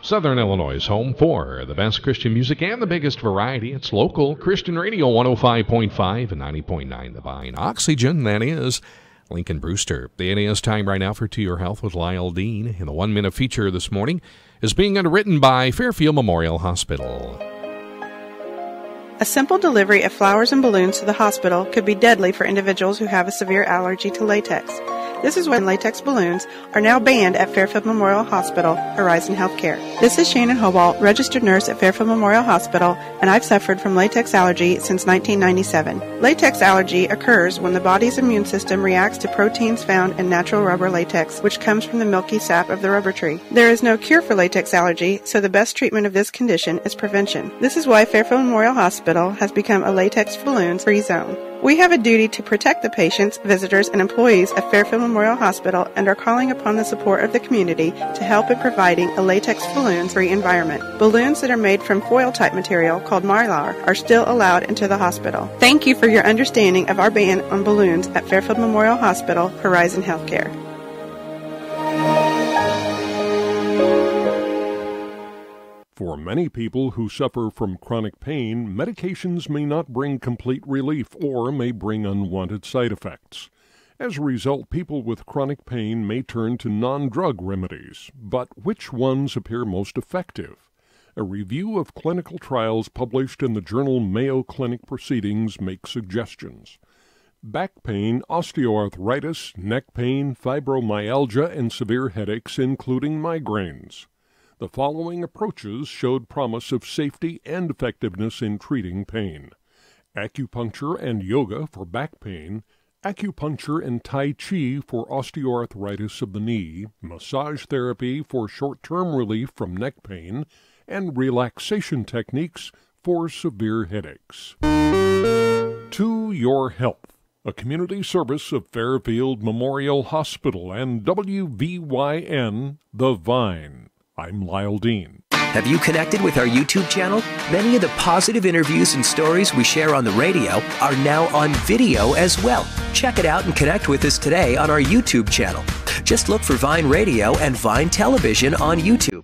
Southern Illinois' home for the best Christian music and the biggest variety. It's local Christian radio 105.5 and 90.9 The Vine. Oxygen, that is. Lincoln Brewster. The NAS time right now for To Your Health with Lyle Dean. And the 1-minute feature this morning is being underwritten by Fairfield Memorial Hospital. A simple delivery of flowers and balloons to the hospital could be deadly for individuals who have a severe allergy to latex. This is when latex balloons are now banned at Fairfield Memorial Hospital, Horizon Healthcare. This is Shannon Hobalt, registered nurse at Fairfield Memorial Hospital, and I've suffered from latex allergy since 1997. Latex allergy occurs when the body's immune system reacts to proteins found in natural rubber latex, which comes from the milky sap of the rubber tree. There is no cure for latex allergy, so the best treatment of this condition is prevention. This is why Fairfield Memorial Hospital has become a latex balloons-free zone. We have a duty to protect the patients, visitors, and employees of Fairfield Memorial Hospital and are calling upon the support of the community to help in providing a latex balloon-free environment. Balloons that are made from foil-type material called mylar are still allowed into the hospital. Thank you for your understanding of our ban on balloons at Fairfield Memorial Hospital, Horizon Healthcare. For many people who suffer from chronic pain, medications may not bring complete relief or may bring unwanted side effects. As a result, people with chronic pain may turn to non-drug remedies. But which ones appear most effective? A review of clinical trials published in the journal Mayo Clinic Proceedings makes suggestions. Back pain, osteoarthritis, neck pain, fibromyalgia, and severe headaches, including migraines. The following approaches showed promise of safety and effectiveness in treating pain: acupuncture and yoga for back pain, acupuncture and tai chi for osteoarthritis of the knee, massage therapy for short-term relief from neck pain, and relaxation techniques for severe headaches. To Your Health, a community service of Fairfield Memorial Hospital and WVYN, The Vine. I'm Lyle Dean. Have you connected with our YouTube channel? Many of the positive interviews and stories we share on the radio are now on video as well. Check it out and connect with us today on our YouTube channel. Just look for Vine Radio and Vine Television on YouTube.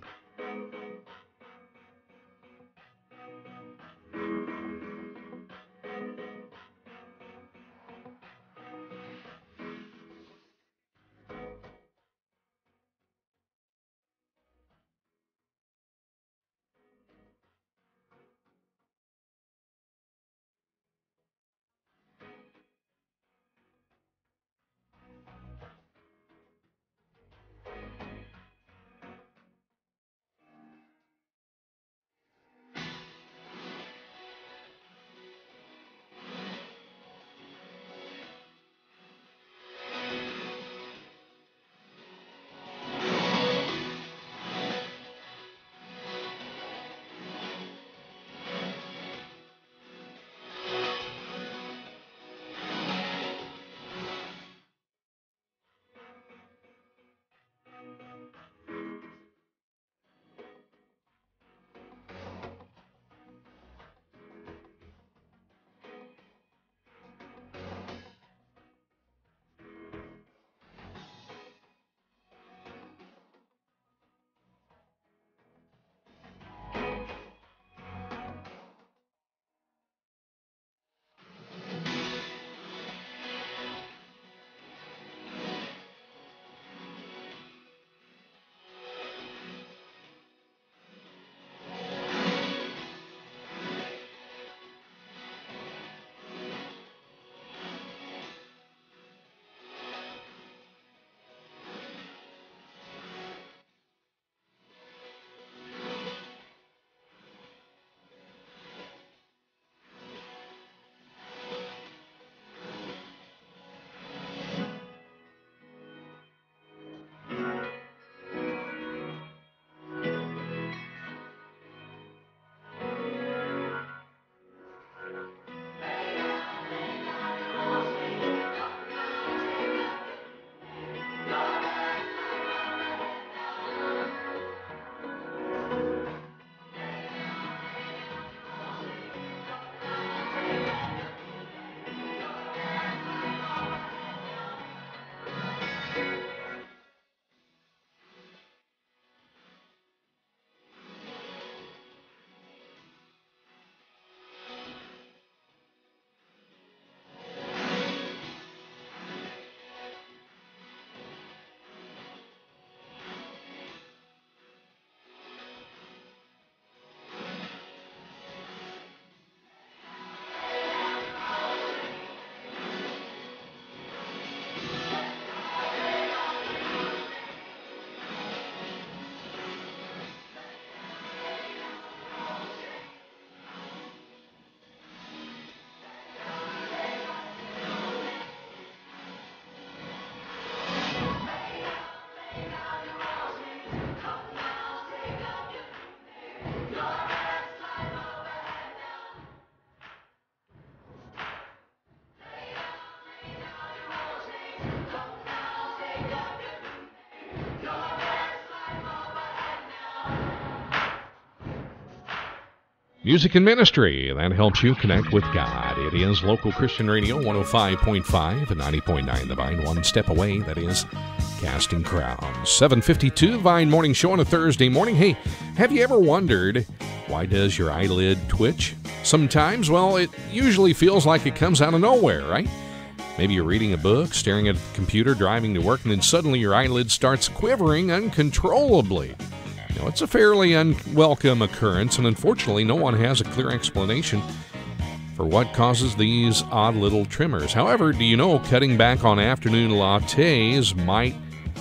music and ministry that helps you connect with God. It is local Christian radio, 105.5 and 90.9 The Vine. One step away, that is Casting Crowns. 7:52 Vine Morning Show on a Thursday morning. Hey, have you ever wondered, why does your eyelid twitch? Sometimes, well, it usually feels like it comes out of nowhere, right? Maybe you're reading a book, staring at the computer, driving to work, and then suddenly your eyelid starts quivering uncontrollably. You know, it's a fairly unwelcome occurrence, and unfortunately, no one has a clear explanation for what causes these odd little tremors. However, do you know cutting back on afternoon lattes might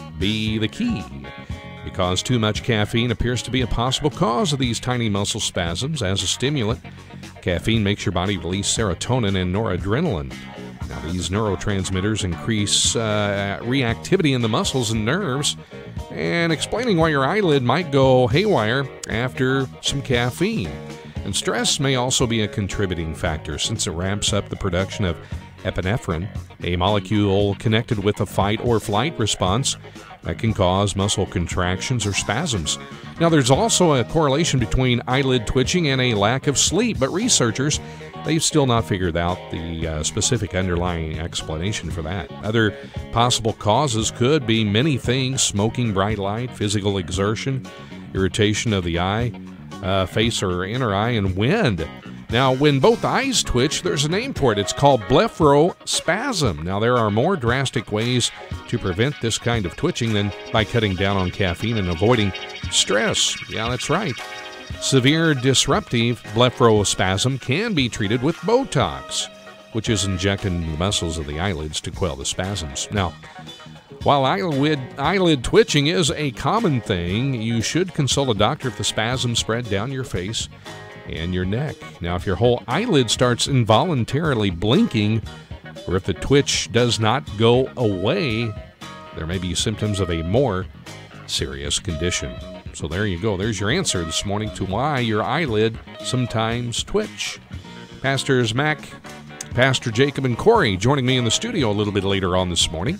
be the key? Because too much caffeine appears to be a possible cause of these tiny muscle spasms. As a stimulant, caffeine makes your body release serotonin and noradrenaline. Now, these neurotransmitters increase reactivity in the muscles and nerves, and explaining why your eyelid might go haywire after some caffeine. And stress may also be a contributing factor, since it ramps up the production of epinephrine, a molecule connected with a fight or flight response that can cause muscle contractions or spasms. Now, there's also a correlation between eyelid twitching and a lack of sleep, but researchers, they've still not figured out the specific underlying explanation for that. Other possible causes could be many things: smoking, bright light, physical exertion, irritation of the eye, face or inner eye, and wind. Now, when both eyes twitch, there's a name for it. It's called blepharospasm. Now, there are more drastic ways to prevent this kind of twitching than by cutting down on caffeine and avoiding stress. Yeah, that's right. Severe disruptive blepharospasm can be treated with Botox, which is injected into the muscles of the eyelids to quell the spasms. Now, while eyelid twitching is a common thing, you should consult a doctor if the spasms spread down your face and your neck. Now, if your whole eyelid starts involuntarily blinking, or if the twitch does not go away, there may be symptoms of a more serious condition. So there you go. There's your answer this morning to why your eyelid sometimes twitch. Pastors Mac, Pastor Jacob, and Cory joining me in the studio a little bit later on this morning.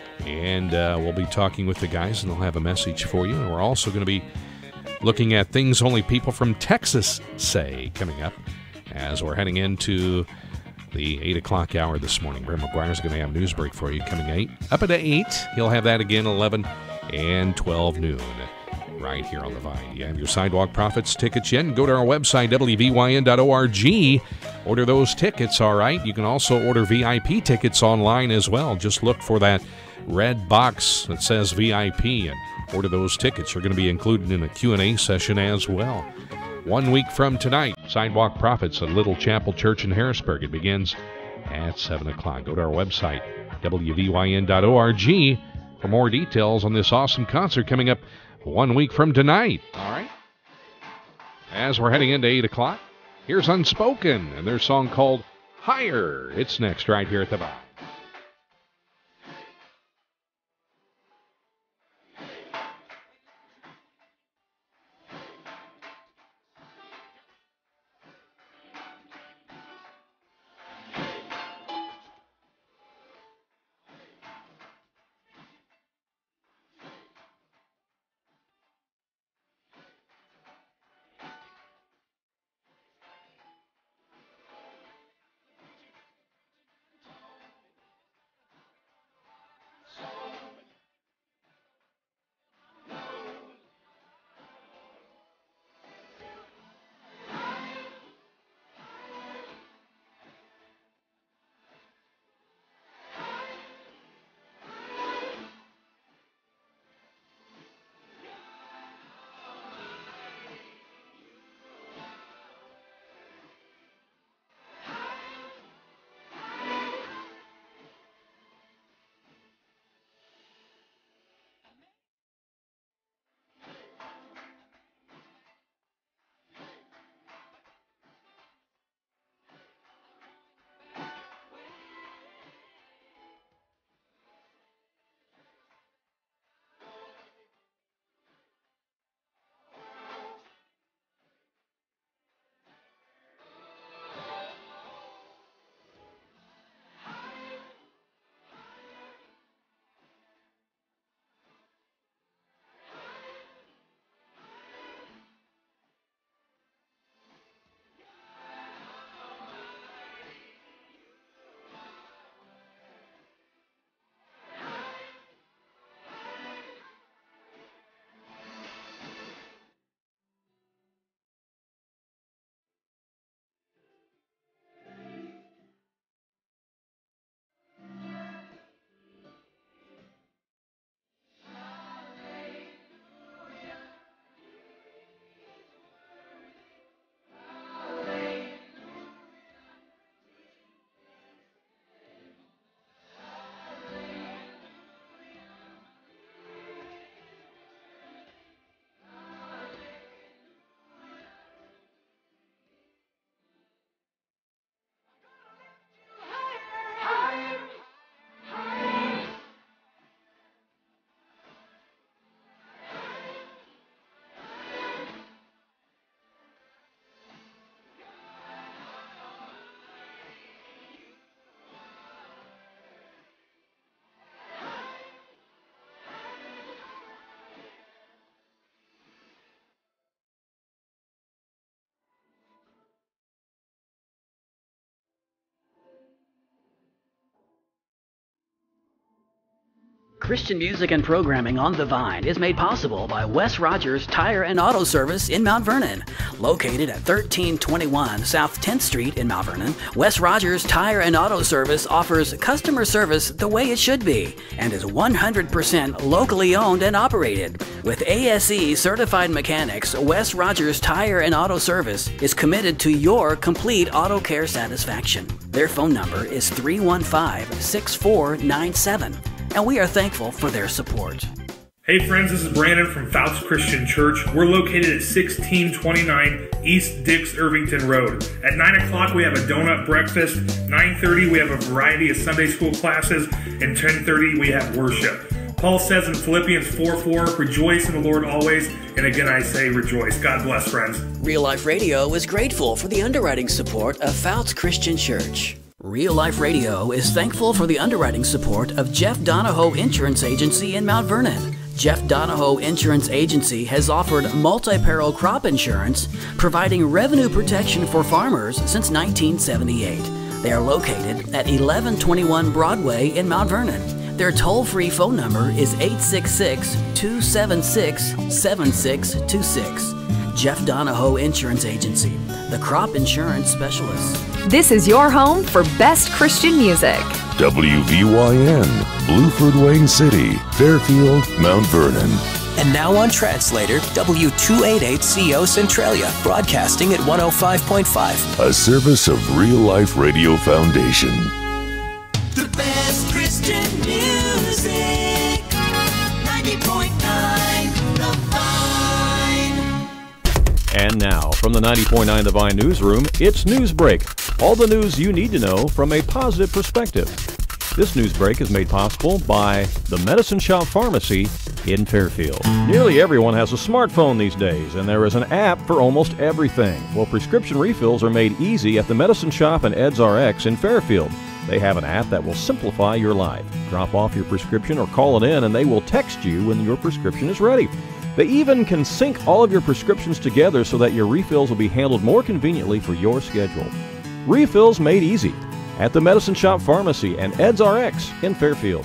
And we'll be talking with the guys, and they'll have a message for you. And we're also going to be looking at things only people from Texas say coming up as we're heading into the 8 o'clock hour this morning. Brent McGuire's going to have news break for you coming up at 8. He'll have that again 11 and 12 noon right here on the Vine. You have your Sidewalk Prophets tickets yet? Go to our website, wvyn.org. Order those tickets, all right? You can also order VIP tickets online as well. Just look for that red box that says VIP and order those tickets. You're going to be included in a Q&A session as well. 1 week from tonight, Sidewalk Prophets at Little Chapel Church in Harrisburg. It begins at 7 o'clock. Go to our website, wvyn.org, for more details on this awesome concert coming up 1 week from tonight. All right? As we're heading into 8 o'clock, here's Unspoken and their song called Higher. It's next right here at the Vine. Christian music and programming on The Vine is made possible by Wes Rogers Tire and Auto Service in Mount Vernon. Located at 1321 South 10th Street in Mount Vernon, Wes Rogers Tire and Auto Service offers customer service the way it should be and is 100% locally owned and operated. With ASE certified mechanics, Wes Rogers Tire and Auto Service is committed to your complete auto care satisfaction. Their phone number is 315-6497, and we are thankful for their support. Hey friends, this is Brandon from Fouts Christian Church. We're located at 1629 East Dix Irvington Road. At 9 o'clock we have a donut breakfast, 9:30 we have a variety of Sunday school classes, and 10:30 we have worship. Paul says in Philippians 4:4, rejoice in the Lord always, and again I say rejoice. God bless, friends. Real Life Radio is grateful for the underwriting support of Fouts Christian Church. Real Life Radio is thankful for the underwriting support of Jeff Donahoe Insurance Agency in Mount Vernon. Jeff Donahoe Insurance Agency has offered multi-peril crop insurance, providing revenue protection for farmers since 1978. They are located at 1121 Broadway in Mount Vernon. Their toll-free phone number is 866-276-7626. Jeff Donahoe Insurance Agency, the crop insurance specialist. This is your home for best Christian music. WVYN, Blueford, Wayne City, Fairfield, Mount Vernon. And now on Translator, W288CO Centralia, broadcasting at 105.5. A service of Real Life Radio Foundation. The best Christian music, 90.9 The Vine. And now, from the 90.9 The Vine newsroom, it's News Break. All the news you need to know from a positive perspective. This news break is made possible by the Medicine Shop Pharmacy in Fairfield. Nearly everyone has a smartphone these days, and there is an app for almost everything. Well, prescription refills are made easy at the Medicine Shop and Ed's RX in Fairfield. They have an app that will simplify your life. Drop off your prescription or call it in, and they will text you when your prescription is ready. They even can sync all of your prescriptions together so that your refills will be handled more conveniently for your schedule. Refills made easy at the Medicine Shop Pharmacy and Ed's RX in Fairfield.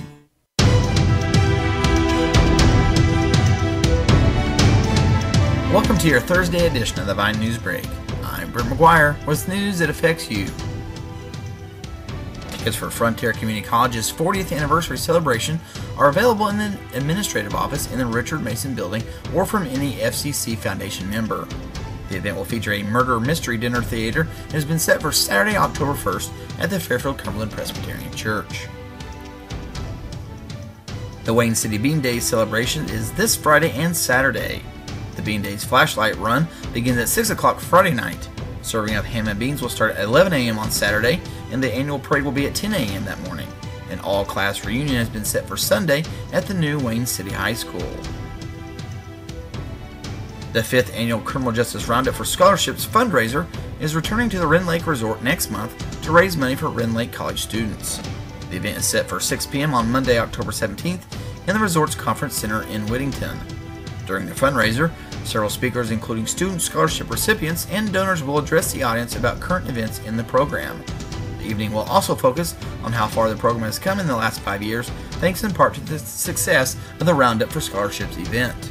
Welcome to your Thursday edition of the Vine News Break. I'm Brent McGuire with news that affects you. Tickets for Frontier Community College's 40th anniversary celebration are available in the administrative office in the Richard Mason building or from any FCC Foundation member. The event will feature a murder mystery dinner theater and has been set for Saturday, October 1st at the Fairfield Cumberland Presbyterian Church. The Wayne City Bean Days celebration is this Friday and Saturday. The Bean Days flashlight run begins at 6 o'clock Friday night. Serving of ham and beans will start at 11 a.m. on Saturday, and the annual parade will be at 10 a.m. that morning. An all-class reunion has been set for Sunday at the new Wayne City High School. The 5th annual Criminal Justice Roundup for Scholarships fundraiser is returning to the Wren Lake Resort next month to raise money for Wren Lake College students. The event is set for 6 p.m. on Monday, October 17th in the resort's conference center in Whittington. During the fundraiser, several speakers including student scholarship recipients and donors will address the audience about current events in the program. The evening will also focus on how far the program has come in the last 5 years, thanks in part to the success of the Roundup for Scholarships event.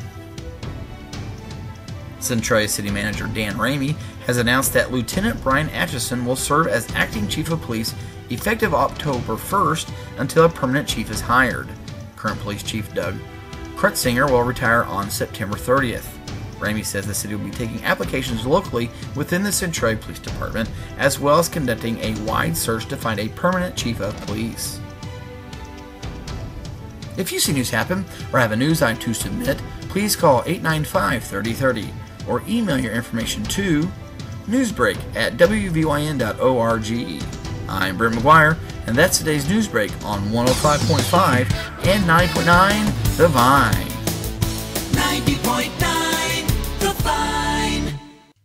Centralia City Manager Dan Ramey has announced that Lieutenant Brian Atchison will serve as acting chief of police effective October 1st until a permanent chief is hired. Current police chief Doug Krutzinger will retire on September 30th. Ramey says the city will be taking applications locally within the Centralia Police Department, as well as conducting a wide search to find a permanent chief of police. If you see news happen or have a news item to submit, please call 895-3030 or email your information to newsbreak@wvyn.org. I'm Brent McGuire, and that's today's Newsbreak on 105.5 and 90.9 The Vine. 90.9 The Vine.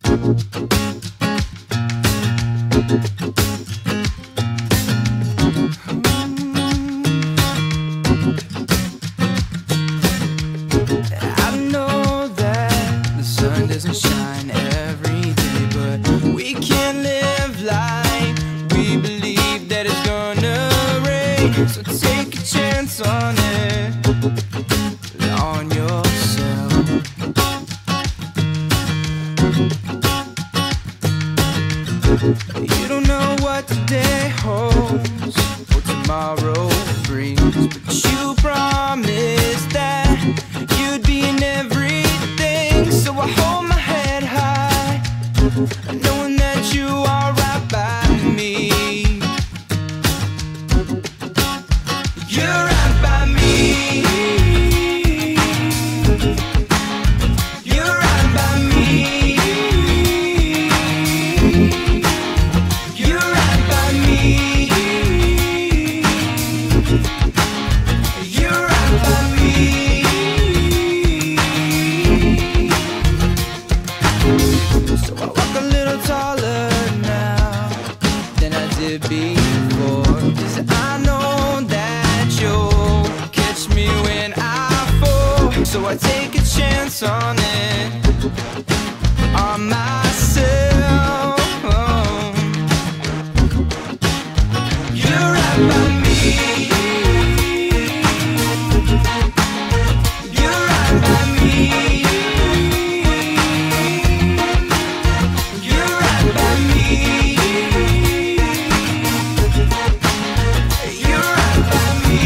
I know that the sun doesn't shine every day, but we can live life. We believe that it's gonna rain, so take a chance on it. so I take a chance on it, on myself. You're right by me. You're right by me. You're right by me. You're right by me.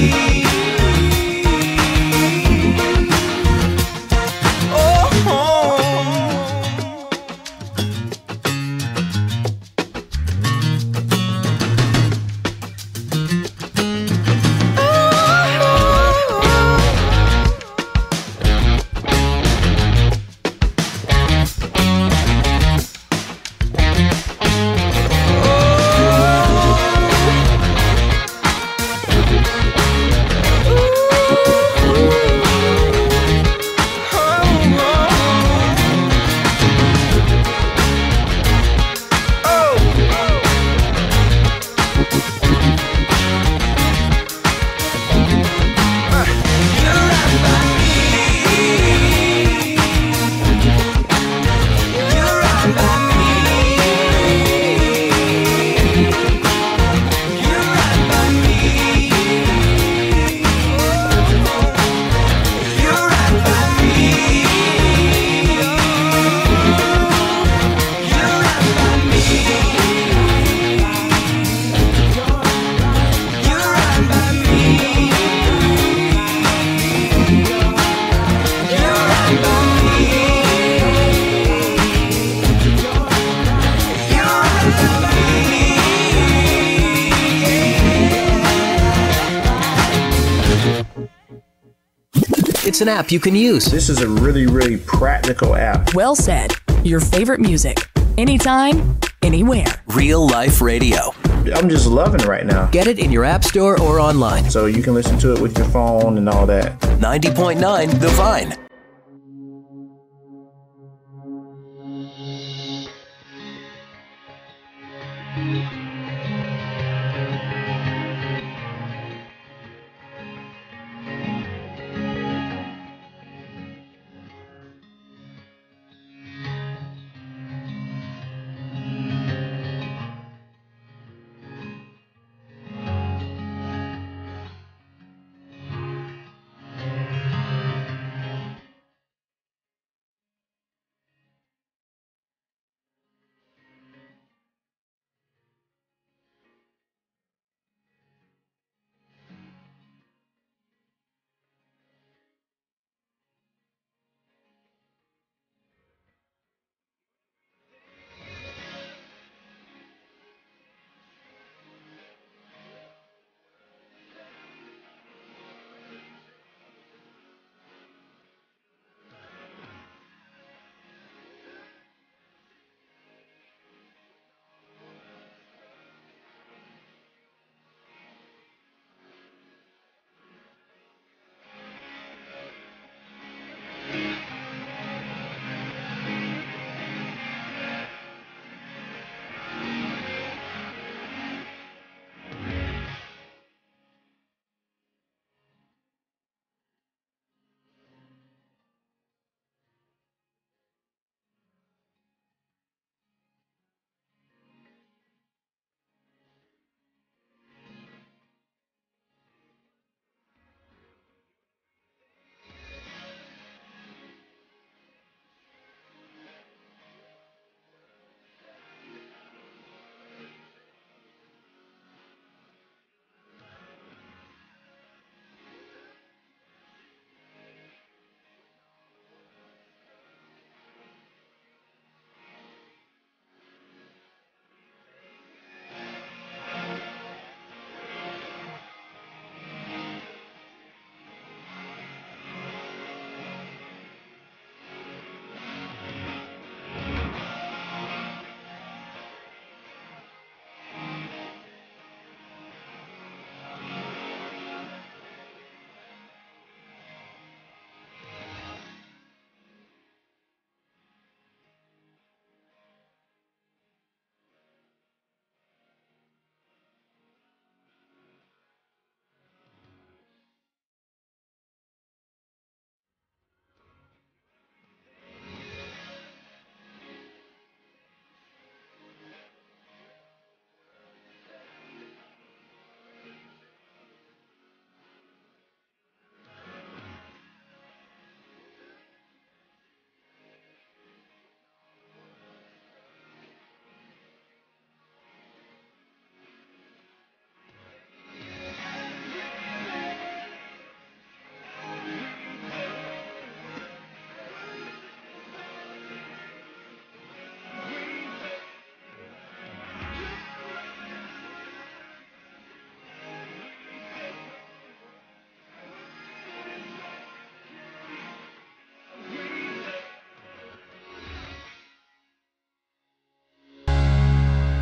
It's an app you can use. This is a really, really practical app. Well said. Your favorite music. Anytime, anywhere. Real life radio. I'm just loving it right now. Get it in your app store or online. So you can listen to it with your phone and all that. 90.9 The Vine.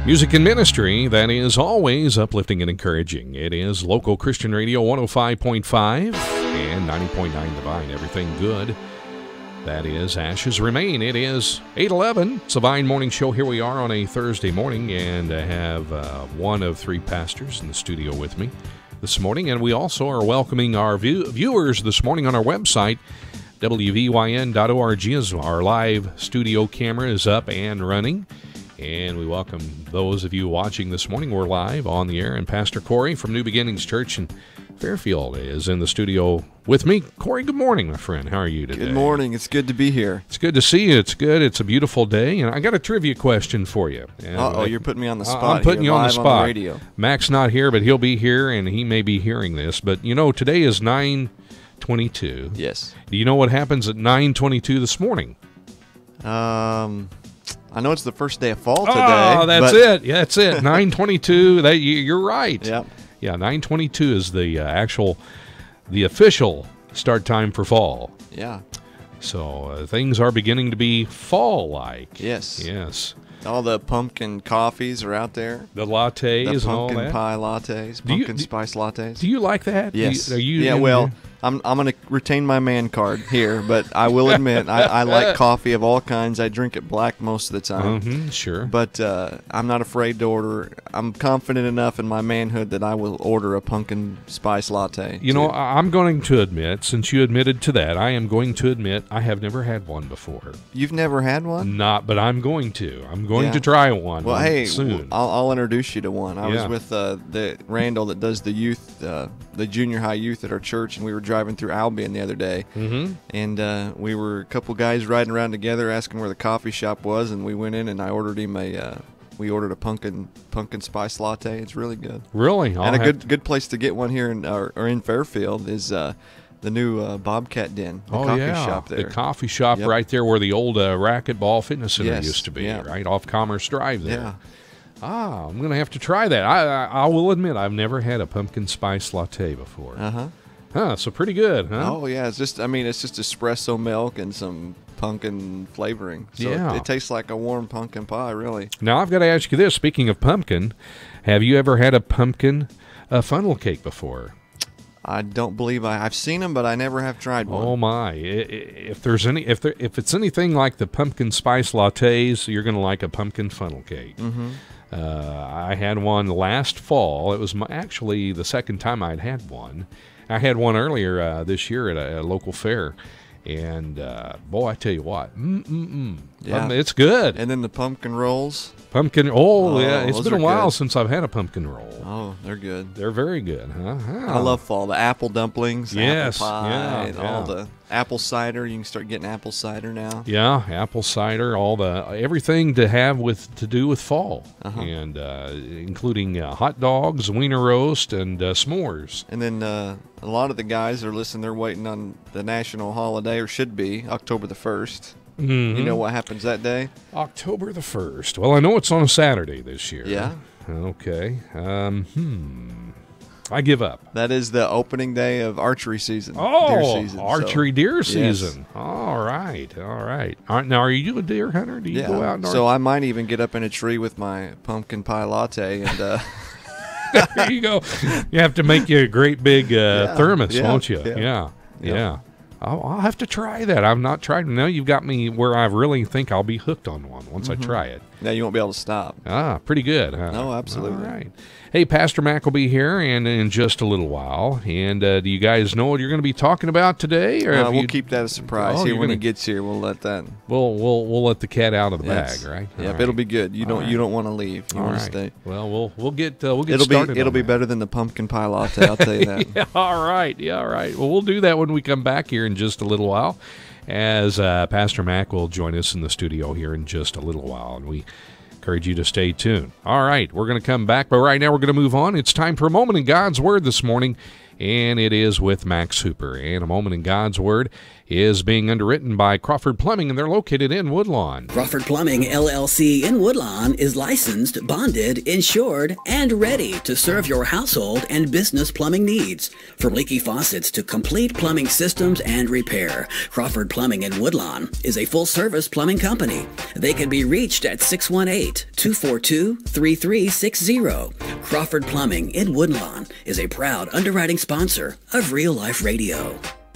Music and ministry that is always uplifting and encouraging. It is local Christian radio 105.5 and 90.9 The Vine. Everything good. That is Ashes Remain. It is 8:11. It's the Vine Morning Show. Here we are on a Thursday morning, and I have one of three pastors in the studio with me this morning. And we also are welcoming our viewers this morning on our website, WVYN.org, as our live studio camera is up and running. And we welcome those of you watching this morning. We're live on the air, and Pastor Cory from New Beginnings Church in Fairfield is in the studio with me. Cory, good morning, my friend. How are you today? Good morning. It's good to be here. It's good to see you. It's good. It's a beautiful day, and I got a trivia question for you. Uh-oh, you're putting me on the spot. I'm putting you on the spot. On the radio. Mac's not here, but he'll be here, and he may be hearing this. But, you know, today is 9/22. Yes. Do you know what happens at 9/22 this morning? I know it's the first day of fall today. Oh, that's it. Yeah, that's it. 9/22. You're right. Yep. Yeah, 9/22 is the official start time for fall. Yeah. So things are beginning to be fall-like. Yes. Yes. All the pumpkin coffees are out there. The lattes and all that. Pumpkin pie lattes, pumpkin spice lattes. Do you like that? Yes. I'm going to retain my man card here, but I will admit I like coffee of all kinds. I drink it black most of the time. Sure. But I'm not afraid to order. I'm confident enough in my manhood that I will order a pumpkin spice latte. You know, I'm going to admit, since you admitted to that, I am going to admit I have never had one before. You've never had one? Not, but I'm going to. I'm going to try one soon. I'll introduce you to one. I was with the Randall that does the youth, the junior high youth at our church, and we were driving through Albion the other day, and we were a couple guys riding around together asking where the coffee shop was, and we went in and I ordered him we ordered a pumpkin spice latte. It's really good. Really? And a good place to get one here in Fairfield is the new Bobcat Den, the coffee shop there. The coffee shop right there where the old Racquetball Fitness Center used to be, right off Commerce Drive there. Yeah. I'm going to have to try that. I will admit I've never had a pumpkin spice latte before. So pretty good, huh? Oh, yeah. It's just espresso milk and some pumpkin flavoring. So it tastes like a warm pumpkin pie, really. Now, I've got to ask you this. Speaking of pumpkin, have you ever had a pumpkin funnel cake before? I don't believe I've seen them, but I never have tried one. Oh my! If it's anything like the pumpkin spice lattes, you're going to like a pumpkin funnel cake. I had one last fall. It was actually the second time I'd had one. I had one earlier this year at a local fair, and boy, I tell you what, it's good. And then the pumpkin rolls. It's been a while since I've had a pumpkin roll. Oh, they're good. They're very good, huh? I love fall. The apple dumplings, yes, apple pie, and all the apple cider. You can start getting apple cider now. Yeah, apple cider, everything to do with fall, and including hot dogs, wiener roast, and s'mores. And then a lot of the guys are listening. They're waiting on the national holiday, or should be October the 1st. You know what happens that day? October the 1st. Well, I know it's on a Saturday this year. Yeah. Okay. I give up. That is the opening day of archery season. Deer season. Deer season. Yes. All right. Now, are you a deer hunter? Do you go out and So I might even get up in a tree with my pumpkin pie latte and... There you go. You have to make you a great big thermos, won't you? Yeah. I'll have to try that. I've not tried it. Now you've got me where I really think I'll be hooked on one once I try it. Now you won't be able to stop. Pretty good, huh? No, absolutely. All right. Hey, Pastor Mac will be here in just a little while. And do you guys know what you're going to be talking about today? Or we'll keep that a surprise. When he gets here, we'll let that. We'll let the cat out of the bag, right? Yep, it'll be good. You don't want to leave. You want to stay. Well, we'll get started. It'll be better than the pumpkin pie latte. I'll tell you that. All right. Well, we'll do that when we come back here in just a little while, as Pastor Mac will join us in the studio here in just a little while, and we encourage you to stay tuned. All right, we're going to come back, but right now we're going to move on. It's time for a moment in God's Word this morning, and it is with Max Hooper. And a moment in God's Word is being underwritten by Crawford Plumbing, and they're located in Woodlawn. Crawford Plumbing, LLC in Woodlawn is licensed, bonded, insured, and ready to serve your household and business plumbing needs. From leaky faucets to complete plumbing systems and repair, Crawford Plumbing in Woodlawn is a full-service plumbing company. They can be reached at 618-242-3360. Crawford Plumbing in Woodlawn is a proud underwriting sponsor of Real Life Radio.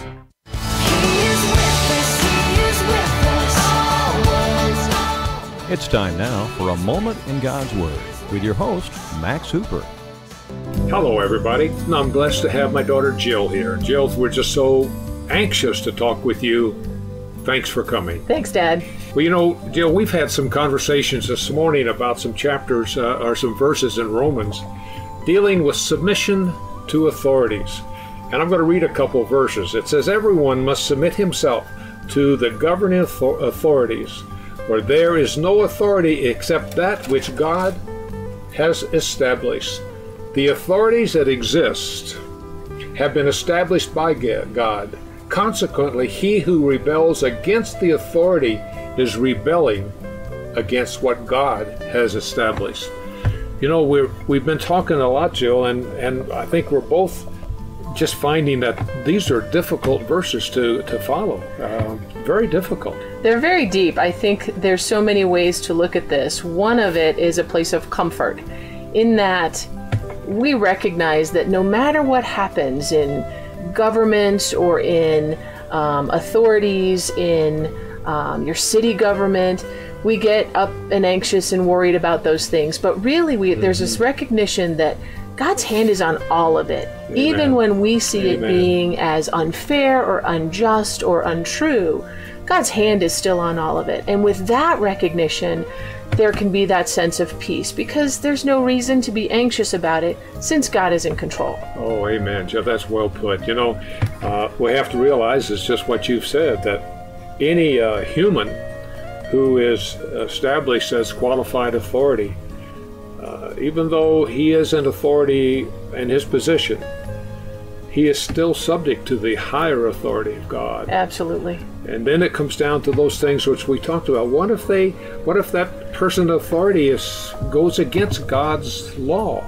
It's time now for A Moment in God's Word with your host, Max Hooper. Hello, everybody. I'm blessed to have my daughter Jill here. Jill, we're just so anxious to talk with you. Thanks for coming. Thanks, Dad. Well, you know, Jill, we've had some conversations this morning about some chapters or some verses in Romans dealing with submission to authorities. And I'm going to read a couple of verses. It says, "Everyone must submit himself to the governing authorities, for there is no authority except that which God has established. The authorities that exist have been established by God. Consequently, he who rebels against the authority is rebelling against what God has established." You know, we've been talking a lot, Jill, and I think we're both just finding that these are difficult verses to follow. Very difficult. They're very deep. I think there's so many ways to look at this. One of it is a place of comfort, in that we recognize that no matter what happens in government or in authorities, in your city government, we get up and anxious and worried about those things. But really, there's this recognition that God's hand is on all of it. Amen. Even when we see it being as unfair or unjust or untrue, God's hand is still on all of it. And with that recognition, there can be that sense of peace, because there's no reason to be anxious about it since God is in control. Oh, amen, Jeff. That's well put. You know, we have to realize it's just what you've said, that any human who is established as qualified authority, even though he is an authority in his position, he is still subject to the higher authority of God. Absolutely. And then it comes down to those things which we talked about. What if that person in authority goes against God's law?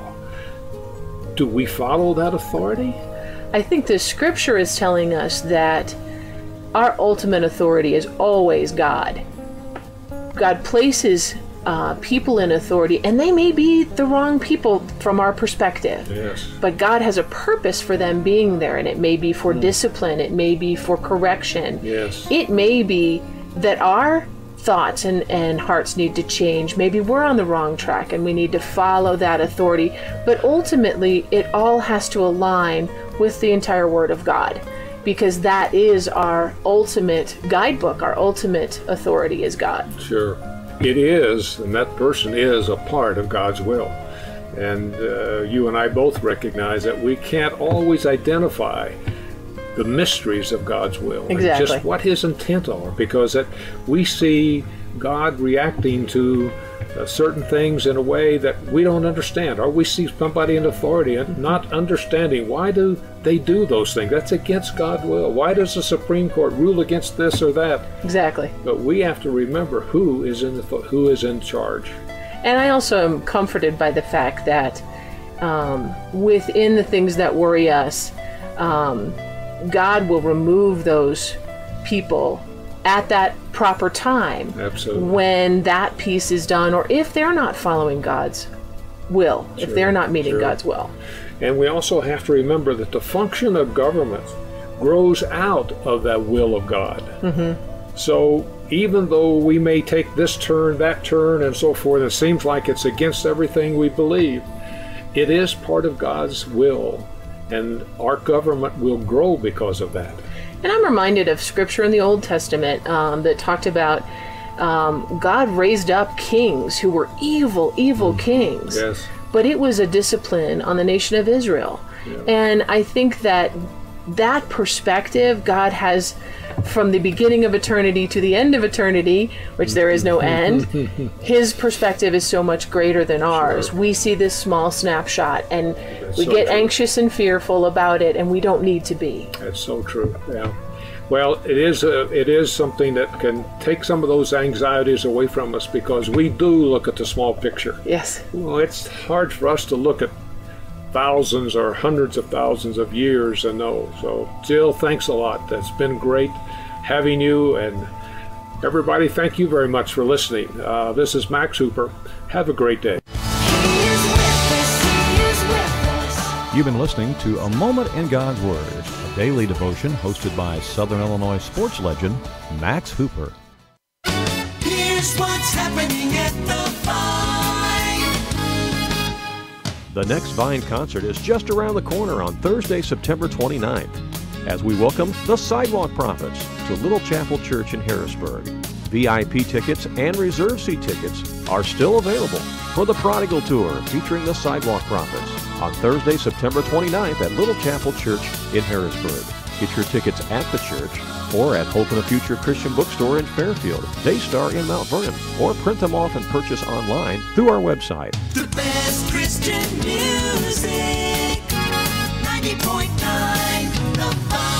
Do we follow that authority? I think the scripture is telling us that our ultimate authority is always God. God places people in authority, and they may be the wrong people from our perspective. Yes. But God has a purpose for them being there, and it may be for discipline, it may be for correction. Yes. It may be that our thoughts and hearts need to change. Maybe we're on the wrong track and we need to follow that authority. But ultimately, it all has to align with the entire Word of God, because that is our ultimate guidebook. Our ultimate authority is God. Sure. It is, and that person is a part of God's will. And you and I both recognize that we can't always identify the mysteries of God's will. Exactly. And just what his intent are, because we see God reacting to certain things in a way that we don't understand, or we see somebody in authority and not understanding why do they do those things. That's against God's will. Why does the Supreme Court rule against this or that? Exactly. But we have to remember who is in charge. And I also am comforted by the fact that within the things that worry us, God will remove those people at that proper time. Absolutely. When that piece is done, or if they're not following God's will, if they're not meeting God's will. And we also have to remember that the function of government grows out of that will of God. Mm-hmm. So even though we may take this turn, that turn, and so forth, it seems like it's against everything we believe, it is part of God's will, and our government will grow because of that. And I'm reminded of scripture in the Old Testament that talked about God raised up kings who were evil kings. Yes. But it was a discipline on the nation of Israel. Yeah. And I think that perspective God has from the beginning of eternity to the end of eternity, which there is no end. His perspective is so much greater than ours. Sure. We see this small snapshot and we get anxious and fearful about it, and we don't need to be. That's so true. Yeah. Well, it is something that can take some of those anxieties away from us, because we do look at the small picture. Yes. Well, it's hard for us to look at thousands or hundreds of thousands of years and know. So, Jill, thanks a lot. That's been great having you, and everybody, thank you very much for listening. This is Max Hooper. Have a great day. You've been listening to A Moment in God's Word, a daily devotion hosted by Southern Illinois sports legend Max Hooper. Here's what's happening at the Vine. The next Vine concert is just around the corner on Thursday, September 29th, as we welcome the Sidewalk Prophets to Little Chapel Church in Harrisburg. VIP tickets and reserve seat tickets are still available for the Prodigal Tour featuring the Sidewalk Prophets on Thursday, September 29th at Little Chapel Church in Harrisburg. Get your tickets at the church or at Hope in a Future Christian Bookstore in Fairfield, Daystar in Mount Vernon, or print them off and purchase online through our website. The best Christian music, 90.9 The Vine.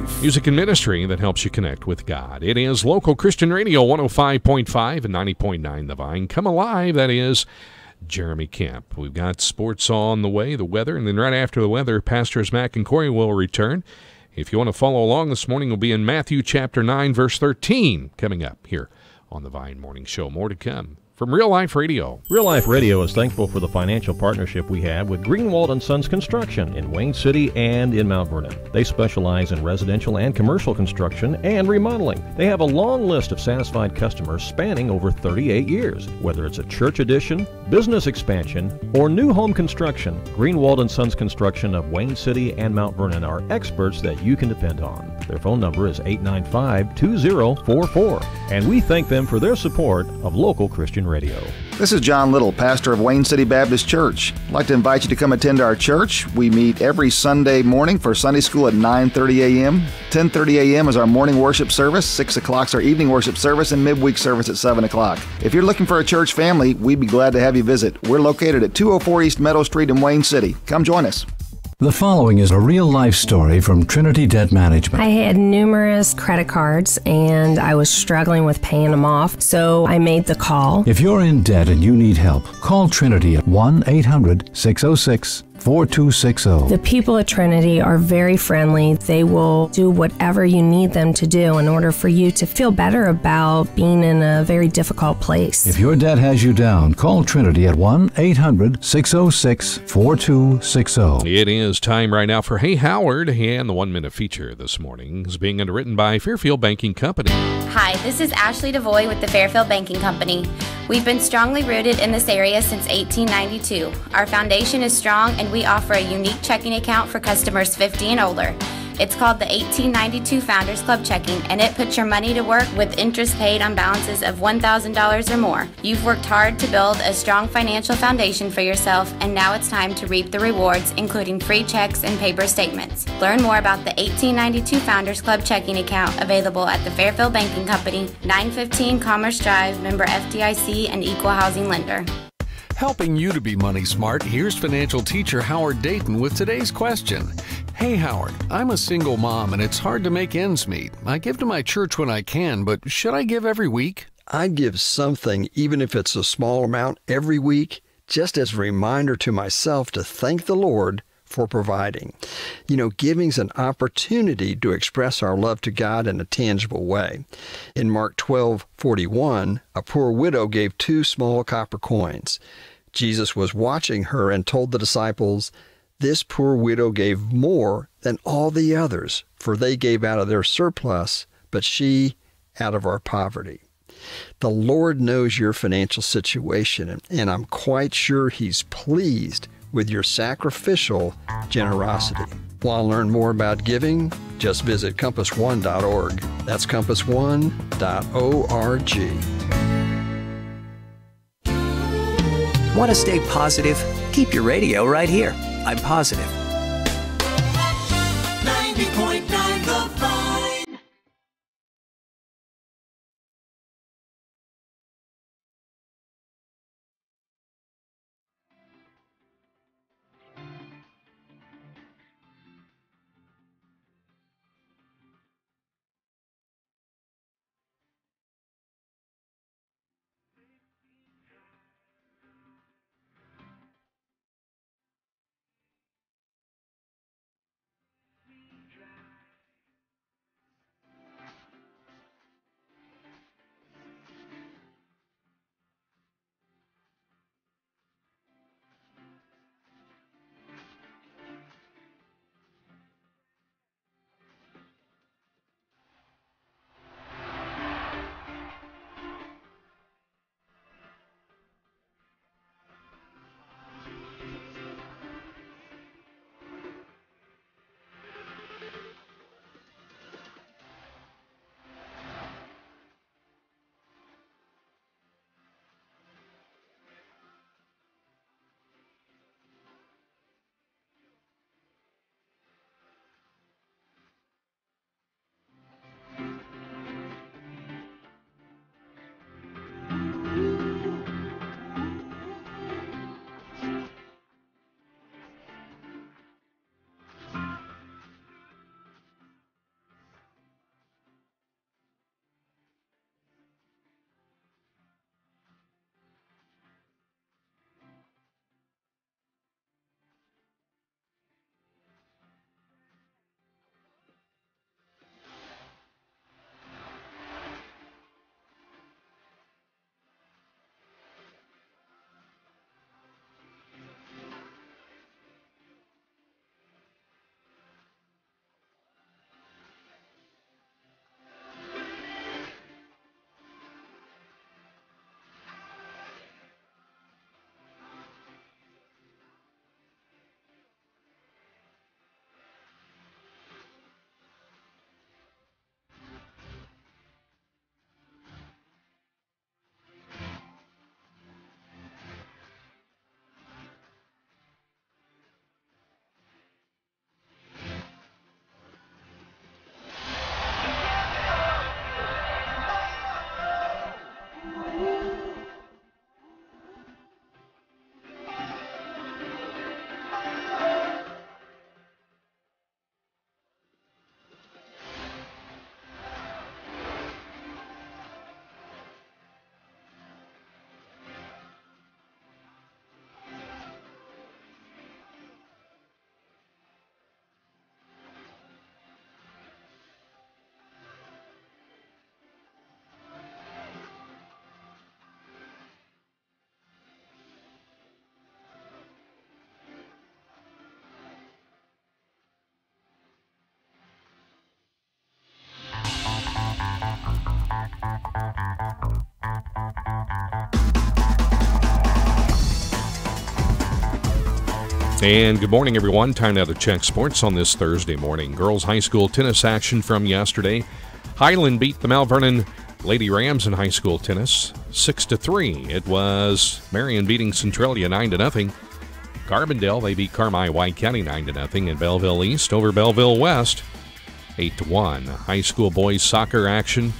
Music and ministry that helps you connect with God. It is local Christian radio 105.5 and 90.9 The Vine. Come alive, that is Jeremy Camp. We've got sports on the way, the weather, and then right after the weather, Pastors Mac and Cory will return. If you want to follow along this morning, we'll be in Matthew chapter 9, verse 13, coming up here on the Vine Morning Show. More to come from Real Life Radio. Real Life Radio is thankful for the financial partnership we have with Greenwald & Sons Construction in Wayne City and in Mount Vernon. They specialize in residential and commercial construction and remodeling. They have a long list of satisfied customers spanning over 38 years. Whether it's a church addition, business expansion, or new home construction, Greenwald & Sons Construction of Wayne City and Mount Vernon are experts that you can depend on. Their phone number is 895-2044, and we thank them for their support of local Christian radio. This is John Little, pastor of Wayne City Baptist Church. I'd like to invite you to come attend our church. We meet every Sunday morning for Sunday school at 9:30 a.m. 10:30 a.m. is our morning worship service, 6 o'clock is our evening worship service, and midweek service at 7 o'clock. If you're looking for a church family, we'd be glad to have you visit. We're located at 204 East Meadow Street in Wayne City. Come join us. The following is a real-life story from Trinity Debt Management. I had numerous credit cards, and I was struggling with paying them off, so I made the call. If you're in debt and you need help, call Trinity at 1-800-606-4260. The people at Trinity are very friendly. They will do whatever you need them to do in order for you to feel better about being in a very difficult place. If your debt has you down, call Trinity at 1-800-606-4260. It is time right now for Hey Howard, and the 1-minute feature this morning is being underwritten by Fairfield Banking Company. Hi, this is Ashley DeVoy with the Fairfield Banking Company. We've been strongly rooted in this area since 1892. Our foundation is strong, and we offer a unique checking account for customers 50 and older. It's called the 1892 Founders Club Checking, and it puts your money to work with interest paid on balances of $1,000 or more. You've worked hard to build a strong financial foundation for yourself, and now it's time to reap the rewards, including free checks and paper statements. Learn more about the 1892 Founders Club Checking Account, available at the Fairfield Banking Company, 915 Commerce Drive, member FDIC and equal housing lender. Helping you to be money smart, here's financial teacher Howard Dayton with today's question. Hey Howard, I'm a single mom and it's hard to make ends meet. I give to my church when I can, but should I give every week? I'd give something, even if it's a small amount, every week, just as a reminder to myself to thank the Lord for providing. You know, giving's an opportunity to express our love to God in a tangible way. In Mark 12:41, a poor widow gave 2 small copper coins. Jesus was watching her and told the disciples, "This poor widow gave more than all the others, for they gave out of their surplus, but she out of our poverty." The Lord knows your financial situation, and I'm quite sure He's pleased with your sacrificial generosity. Want to learn more about giving? Just visit compass1.org. That's compass1.org. Want to stay positive? Keep your radio right here. I'm Positive. 90.9 The Vine. And good morning, everyone. Time now to check sports on this Thursday morning. Girls high school tennis action from yesterday. Highland beat the Mount Vernon Lady Rams in high school tennis 6-3. It was Marion beating Centralia 9-0. Carbondale, they beat Carmi White County 9-0. And Belleville East over Belleville West 8-1. High school boys soccer action.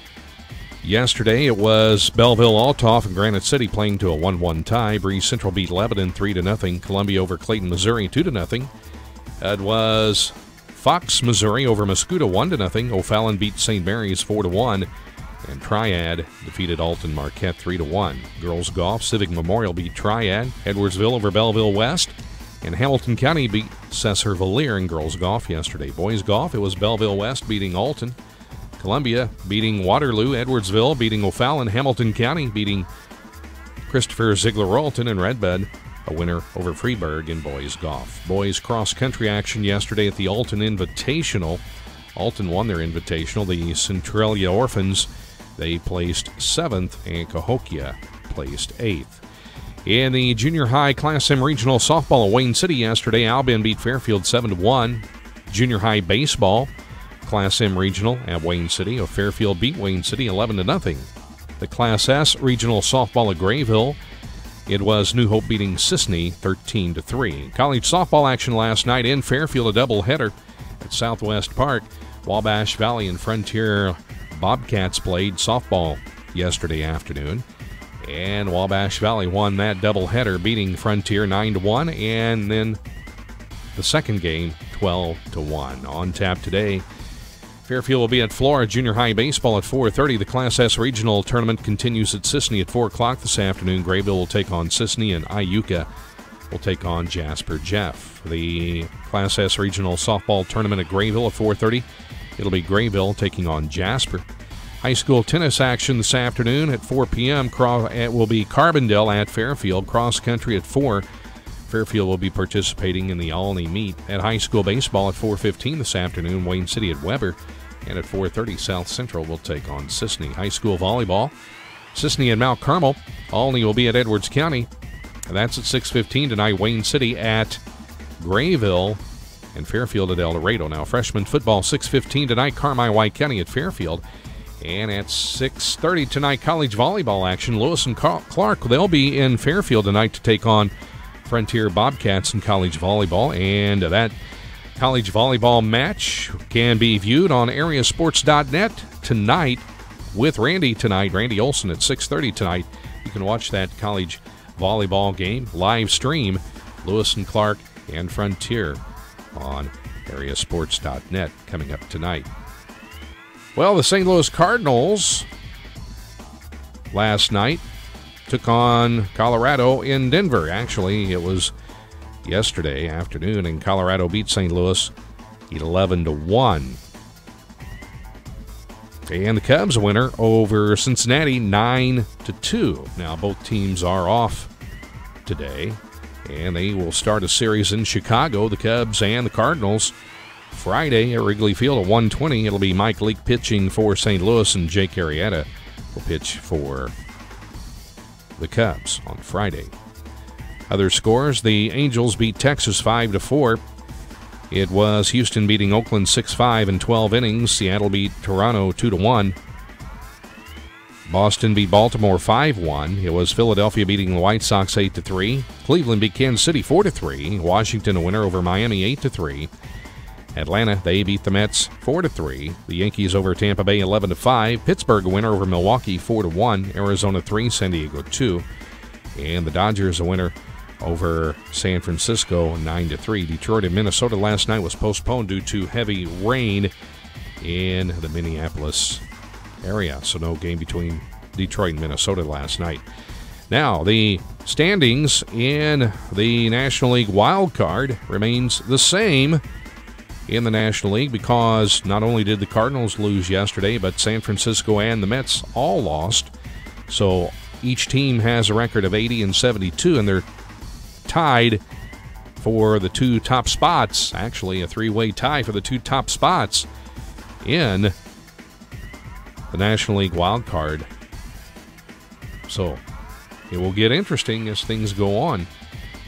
Yesterday, it was Belleville Altoff and Granite City playing to a 1-1 tie. Breeze Central beat Lebanon 3-0. Columbia over Clayton, Missouri 2-0. It was Fox, Missouri over Mascoutah 1-0. O'Fallon beat St. Mary's 4-1. And Triad defeated Alton Marquette 3-1. Girls golf, Civic Memorial beat Triad. Edwardsville over Belleville West. And Hamilton County beat Cesar Valier in girls golf yesterday. Boys golf, it was Belleville West beating Alton. Columbia beating Waterloo, Edwardsville beating O'Fallon, Hamilton County beating Christopher Ziegler-Royalton, and Redbud a winner over Freeburg in boys golf. Boys cross-country action yesterday at the Alton Invitational. Alton won their invitational. The Centralia Orphans, they placed 7th, and Cahokia placed 8th. In the junior high Class M regional softball at Wayne City yesterday, Albion beat Fairfield 7-1. Junior high baseball Class M Regional at Wayne City. Fairfield beat Wayne City 11-0. The Class S Regional Softball at Grayville, it was New Hope beating Sisney 13-3. College softball action last night in Fairfield, a doubleheader at Southwest Park. Wabash Valley and Frontier Bobcats played softball yesterday afternoon, and Wabash Valley won that doubleheader, beating Frontier 9-1, and then the second game 12-1. On tap today, Fairfield will be at Flora Junior High Baseball at 4:30. The Class S Regional Tournament continues at Sisney at 4 o'clock this afternoon. Grayville will take on Sisney, and Iuka will take on Jasper Jeff. The Class S Regional Softball Tournament at Grayville at 4:30. It'll be Grayville taking on Jasper. High school tennis action this afternoon at 4 p.m. It will be Carbondale at Fairfield. Cross country at 4. Fairfield will be participating in the Alney meet. At high school baseball at 4:15 this afternoon, Wayne City at Weber. And at 4:30, South Central will take on Sisney. High school volleyball, Sisney and Mount Carmel. Alney will be at Edwards County. And that's at 6:15 tonight. Wayne City at Grayville and Fairfield at El Dorado. Now, freshman football, 6:15 tonight. Carmi White County at Fairfield. And at 6:30 tonight, college volleyball action. Lewis and Clark, they'll be in Fairfield tonight to take on Frontier Bobcats in college volleyball. And that college volleyball match can be viewed on areasports.net tonight with Randy tonight. Randy Olson at 6:30 tonight. You can watch that college volleyball game live stream, Lewis and Clark and Frontier, on areasports.net coming up tonight. Well, the St. Louis Cardinals last night took on Colorado in Denver. Actually, it was yesterday afternoon, and Colorado beat St. Louis 11-1. And the Cubs a winner over Cincinnati 9-2. Now, both teams are off today, and they will start a series in Chicago, the Cubs and the Cardinals, Friday at Wrigley Field at 1:20. It'll be Mike Leake pitching for St. Louis, and Jake Arrieta will pitch for the Cubs on Friday. Other scores, the Angels beat Texas 5-4. It was Houston beating Oakland 6-5 in 12 innings. Seattle beat Toronto 2-1. Boston beat Baltimore 5-1. It was Philadelphia beating the White Sox 8-3. Cleveland beat Kansas City 4-3. Washington a winner over Miami 8-3. Atlanta, they beat the Mets 4-3. The Yankees over Tampa Bay 11-5. Pittsburgh a winner over Milwaukee 4-1. Arizona 3, San Diego 2. And the Dodgers a winner over San Francisco 9-3. Detroit and Minnesota last night was postponed due to heavy rain in the Minneapolis area. So no game between Detroit and Minnesota last night. Now, the standings in the National League wild card remains the same in the National League, because not only did the Cardinals lose yesterday, but San Francisco and the Mets all lost. So each team has a record of 80 and 72, and they're tied for the two top spots. Actually, a three-way tie for the two top spots in the National League wild card. So it will get interesting as things go on.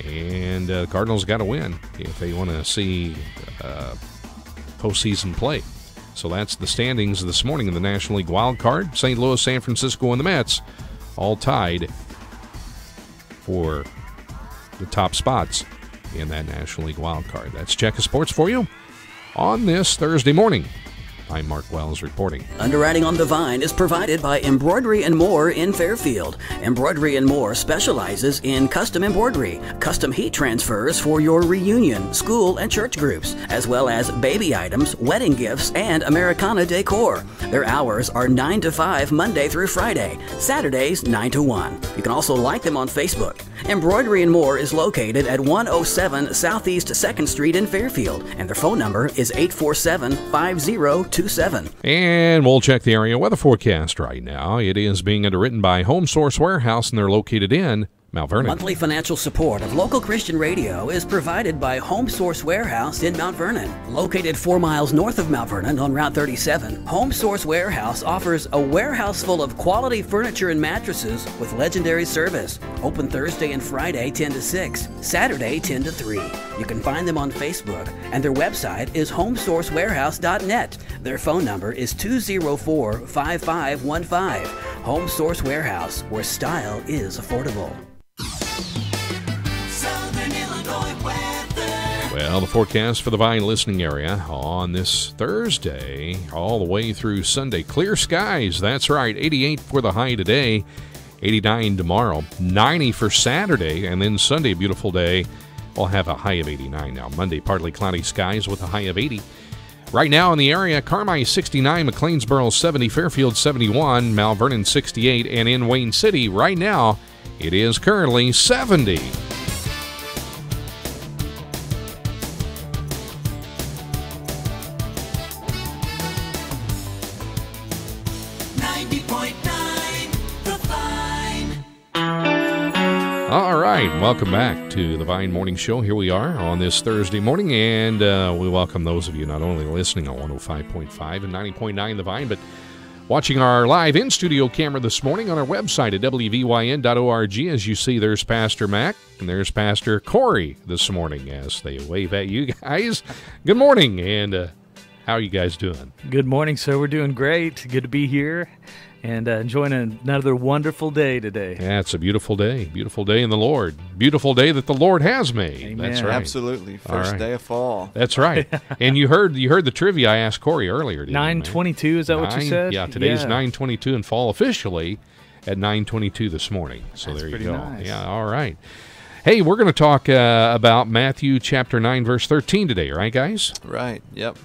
And the Cardinals got to win if they want to see postseason play. So that's the standings this morning in the National League wild card. St. Louis, San Francisco, and the Mets all tied for the top spots in that National League wild card. That's Check of Sports for you on this Thursday morning. I'm Mark Wells reporting. Underwriting on the Vine is provided by Embroidery & More in Fairfield. Embroidery & More specializes in custom embroidery, custom heat transfers for your reunion, school, and church groups, as well as baby items, wedding gifts, and Americana decor. Their hours are 9 to 5 Monday through Friday, Saturdays 9 to 1. You can also like them on Facebook. Embroidery & More is located at 107 Southeast 2nd Street in Fairfield, and their phone number is 847-5027. And we'll check the area weather forecast right now. It is being underwritten by Home Source Warehouse, and they're located in Mount Vernon. Monthly financial support of local Christian radio is provided by Home Source Warehouse in Mount Vernon. Located 4 miles north of Mount Vernon on Route 37, Home Source Warehouse offers a warehouse full of quality furniture and mattresses with legendary service. Open Thursday and Friday 10 to 6, Saturday 10 to 3. You can find them on Facebook, and their website is homesourcewarehouse.net. Their phone number is 204-5515. Home Source Warehouse, where style is affordable. Well, the forecast for the Vine listening area on this Thursday all the way through Sunday. Clear skies, that's right. 88 for the high today, 89 tomorrow, 90 for Saturday, and then Sunday, a beautiful day. We'll have a high of 89 now. Monday, partly cloudy skies with a high of 80. Right now in the area, Carmi 69, McLeansboro 70, Fairfield 71, Mount Vernon 68, and in Wayne City right now, it is currently 70. All right, welcome back to the Vine Morning Show. Here we are on this Thursday morning, and we welcome those of you not only listening on 105.5 and 90.9 The Vine, but watching our live in-studio camera this morning on our website at wvyn.org. As you see, there's Pastor Mac and there's Pastor Cory this morning as they wave at you guys. Good morning, and how are you guys doing? Good morning, sir. We're doing great. Good to be here. And enjoying another wonderful day today. Yeah, it's a beautiful day in the Lord. Beautiful day that the Lord has made. Amen. That's right. Absolutely. First day of fall. That's right. And you heard the trivia I asked Cory earlier. 9:22, is that what you said? Yeah, today's 9:22 and fall officially at 9:22 this morning. So that's there you pretty go. Nice. Yeah, all right. Hey, we're going to talk about Matthew chapter 9, verse 13 today, right, guys? Right, yep.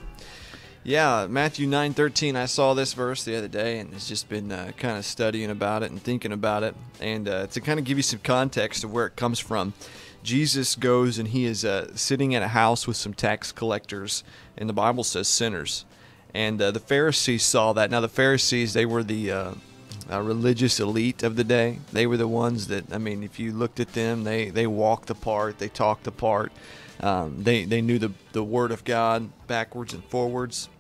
Yeah, Matthew 9:13. I saw this verse the other day, and it's just been kind of studying about it and thinking about it. And to kind of give you some context of where it comes from, Jesus goes and he is sitting at a house with some tax collectors, and the Bible says sinners. And the Pharisees saw that. Now, the Pharisees, they were the religious elite of the day. They were the ones that, I mean, if you looked at them, they walked the part, they talked the part. They knew the Word of God backwards and forwards.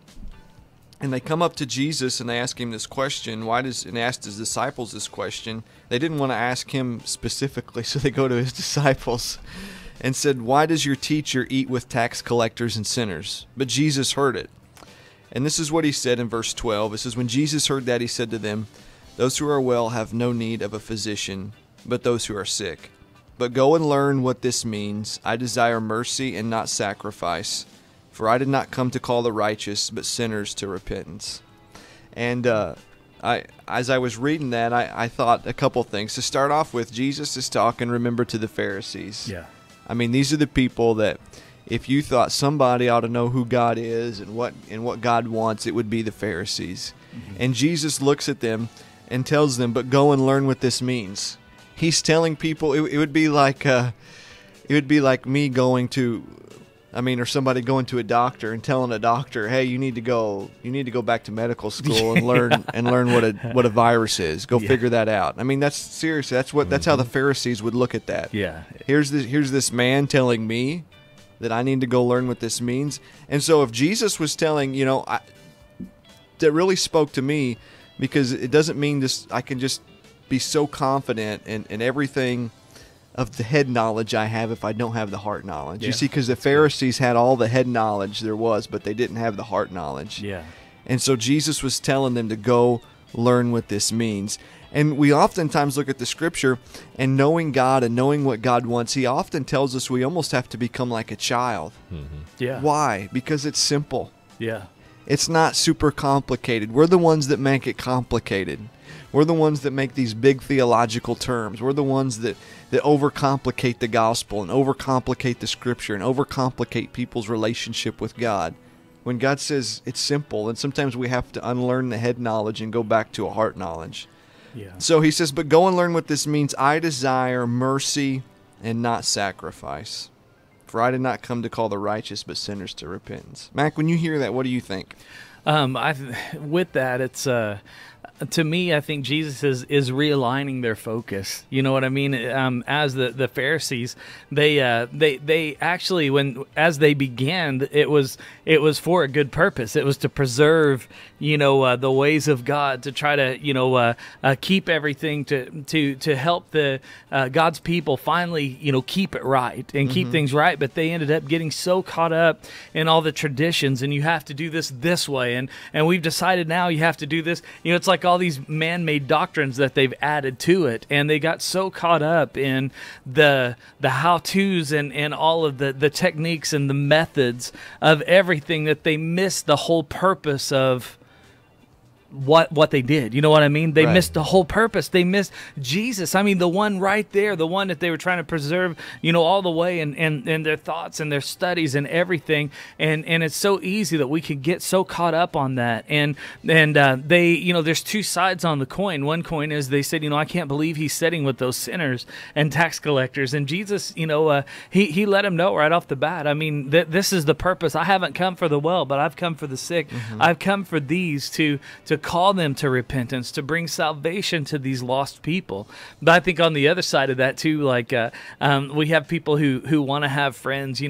And they come up to Jesus and they ask him this question. And asked his disciples this question. They didn't want to ask him specifically, so they go to his disciples and said, "Why does your teacher eat with tax collectors and sinners?" But Jesus heard it. And this is what he said in verse 12. It says, "When Jesus heard that, he said to them, 'Those who are well have no need of a physician, but those who are sick. But go and learn what this means. I desire mercy and not sacrifice. For I did not come to call the righteous, but sinners to repentance.'" And as I was reading that, I thought a couple things. To start off with, Jesus is talking, remember, to the Pharisees. Yeah. I mean, these are the people that if you thought somebody ought to know who God is and what God wants, it would be the Pharisees. Mm-hmm. And Jesus looks at them and tells them, "But go and learn what this means." He's telling people it would be like me going to, or somebody going to a doctor and telling a doctor, "Hey, you need to go back to medical school and learn what a virus is. Go figure that out." I mean, that's seriously, that's how the Pharisees would look at that. Yeah. Here's this man telling me that I need to go learn what this means. And so if Jesus was telling, that really spoke to me, because it doesn't mean this I can just be so confident in everything of the head knowledge I have if I don't have the heart knowledge. Yeah. You see, because the Pharisees had all the head knowledge there was, but they didn't have the heart knowledge. Yeah. And so Jesus was telling them to go learn what this means. And we oftentimes look at the Scripture, and knowing God and knowing what God wants, He often tells us we almost have to become like a child. Yeah. Why? Because it's simple. Yeah. It's not super complicated. We're the ones that make it complicated. We're the ones that make these big theological terms. We're the ones that overcomplicate the gospel and overcomplicate the Scripture and overcomplicate people's relationship with God. When God says it's simple, and sometimes we have to unlearn the head knowledge and go back to a heart knowledge. Yeah. So He says, but go and learn what this means. I desire mercy and not sacrifice. For I did not come to call the righteous, but sinners to repentance. Mac, when you hear that, what do you think? With that, it's to me, I think Jesus is realigning their focus. You know what I mean? As the Pharisees, they actually, as they began, it was for a good purpose. It was to preserve, the ways of God, to try to, keep everything to help the God's people finally, keep it right and keep things right. But they ended up getting so caught up in all the traditions, and you have to do this way, and we've decided now you have to do this. It's like all these man-made doctrines that they've added to it, and they got so caught up in the how-tos and all of the techniques and the methods of everything that they missed the whole purpose of what they did. You know what I mean? They missed the whole purpose. They missed Jesus. I mean, the one right there, the one that they were trying to preserve, all the way, and their thoughts and their studies and everything. And it's so easy that we can get so caught up on that. And they, there's two sides on the coin. One coin is they said, I can't believe he's sitting with those sinners and tax collectors. And Jesus, he let them know right off the bat. I mean, this is the purpose. I haven't come for the well, but I've come for the sick. I've come for these to call them to repentance, to bring salvation to these lost people. But I think on the other side of that too, like we have people who want to have friends,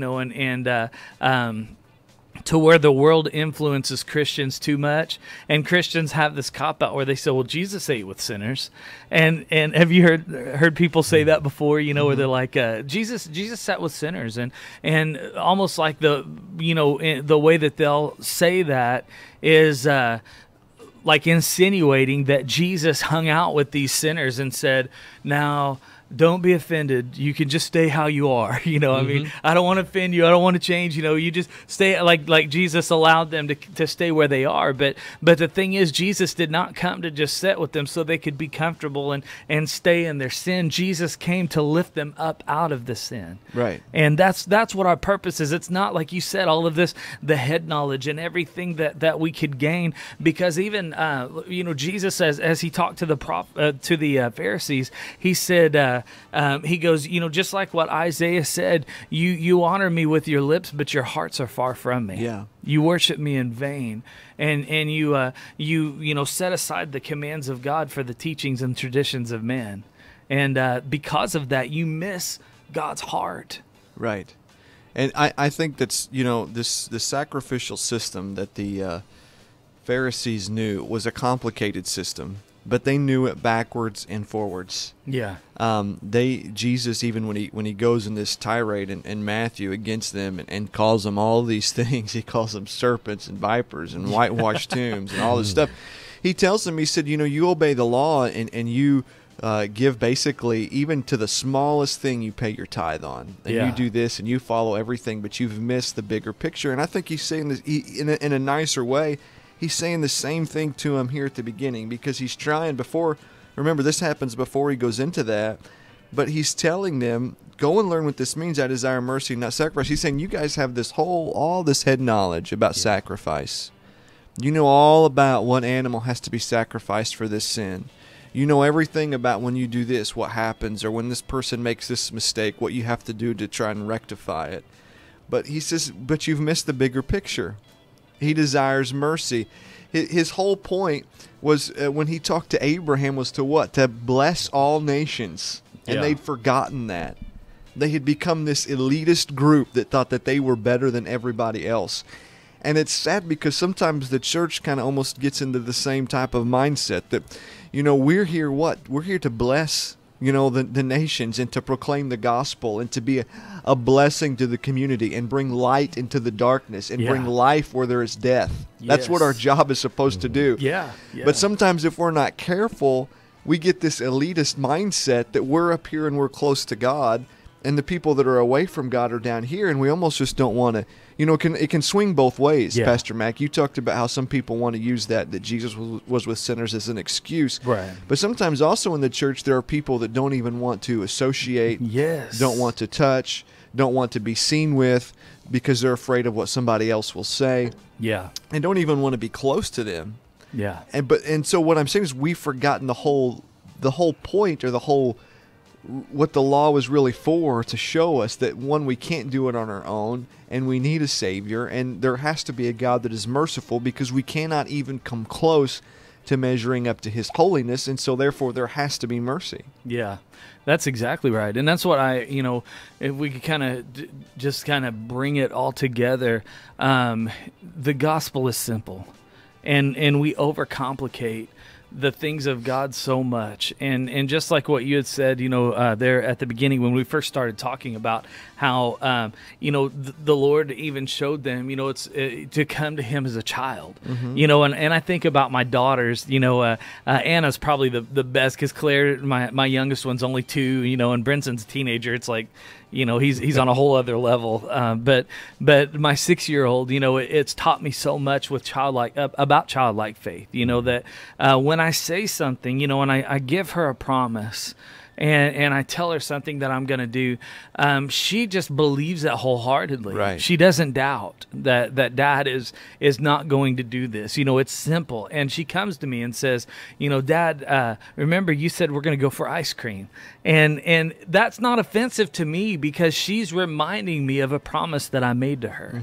to where the world influences Christians too much, and Christians have this cop out where they say, "Well, Jesus ate with sinners," and have you heard people say that before? Where they're like, "Jesus sat with sinners," and almost like the way that they'll say that is like insinuating that Jesus hung out with these sinners and said, "Now, don't be offended. You can just stay how you are." I mean, I don't want to offend you. I don't want to change. You just stay like Jesus allowed them to stay where they are. But the thing is, Jesus did not come to just sit with them so they could be comfortable and stay in their sin. Jesus came to lift them up out of the sin. Right. And that's what our purpose is. It's not like you said, all of this, the head knowledge and everything that we could gain, because even Jesus, as he talked to the Pharisees, he said. He goes, just like what Isaiah said, you honor me with your lips, but your hearts are far from me. Yeah. You worship me in vain, and you set aside the commands of God for the teachings and traditions of men, and because of that, you miss God's heart. Right. And I think that's the sacrificial system that the Pharisees knew was a complicated system. But they knew it backwards and forwards. Yeah. Jesus, even when he goes in this tirade in Matthew against them and calls them all these things, he calls them serpents and vipers and whitewashed tombs and all this stuff. He tells them, he said, you obey the law and you give basically even to the smallest thing you pay your tithe on. And you do this and you follow everything, but you've missed the bigger picture. And I think he's saying this in a nicer way. He's saying the same thing to him here at the beginning, because he's trying remember this happens before he goes into that, but he's telling them, go and learn what this means. I desire mercy, not sacrifice. He's saying you guys have all this head knowledge about sacrifice. You know all about what animal has to be sacrificed for this sin. You know everything about when you do this, what happens, or when this person makes this mistake, what you have to do to try and rectify it. But he says, but you've missed the bigger picture. He desires mercy. His whole point was when he talked to Abraham was to what? To bless all nations. And they'd forgotten that. They had become this elitist group that thought that they were better than everybody else. And it's sad because sometimes the church kind of almost gets into the same type of mindset that, we're here what? We're here to bless the nations, and to proclaim the gospel, and to be a blessing to the community, and bring light into the darkness, and bring life where there is death. That's what our job is supposed to do. Yeah. But sometimes if we're not careful, we get this elitist mindset that we're up here and we're close to God, and the people that are away from God are down here, and we almost just don't want to. It can swing both ways, Pastor Mac. You talked about how some people want to use that Jesus was with sinners as an excuse. Right. But sometimes also in the church there are people that don't even want to associate, don't want to touch, don't want to be seen with, because they're afraid of what somebody else will say. Yeah. And don't even want to be close to them. Yeah. And so what I'm saying is we've forgotten the whole point, or the whole what the law was really for, to show us that, one, we can't do it on our own, and we need a Savior, and there has to be a God that is merciful, because we cannot even come close to measuring up to His holiness, and so therefore there has to be mercy. Yeah, that's exactly right. And that's what if we could kind of bring it all together, the gospel is simple, and we overcomplicate the things of God so much. And just like what you had said, there at the beginning when we first started talking about how, the Lord even showed them, it's to come to Him as a child, and I think about my daughters, Anna's probably the best, because Claire, my youngest one's only 2, and Brenson's a teenager. It's like, he's on a whole other level. But my 6-year-old, it's taught me so much with about childlike faith, that when I say something, and I give her a promise, and I tell her something that I'm going to do, she just believes that wholeheartedly. Right. She doesn't doubt that Dad is not going to do this. It's simple. And she comes to me and says, Dad, remember you said we're going to go for ice cream. And that's not offensive to me, because she's reminding me of a promise that I made to her.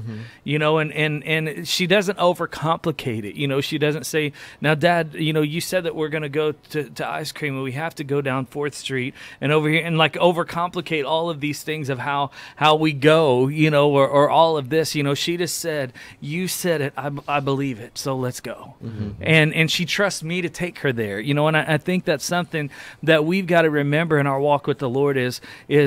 And she doesn't overcomplicate it. She doesn't say, now Dad, you said that we're going to go to ice cream, and we have to go down 4th Street and over here, and like overcomplicate all of these things of how we go, or all of this. She just said, you said it, I believe it, so let's go. And she trusts me to take her there, and I think that's something that we've got to remember in our walk with the Lord is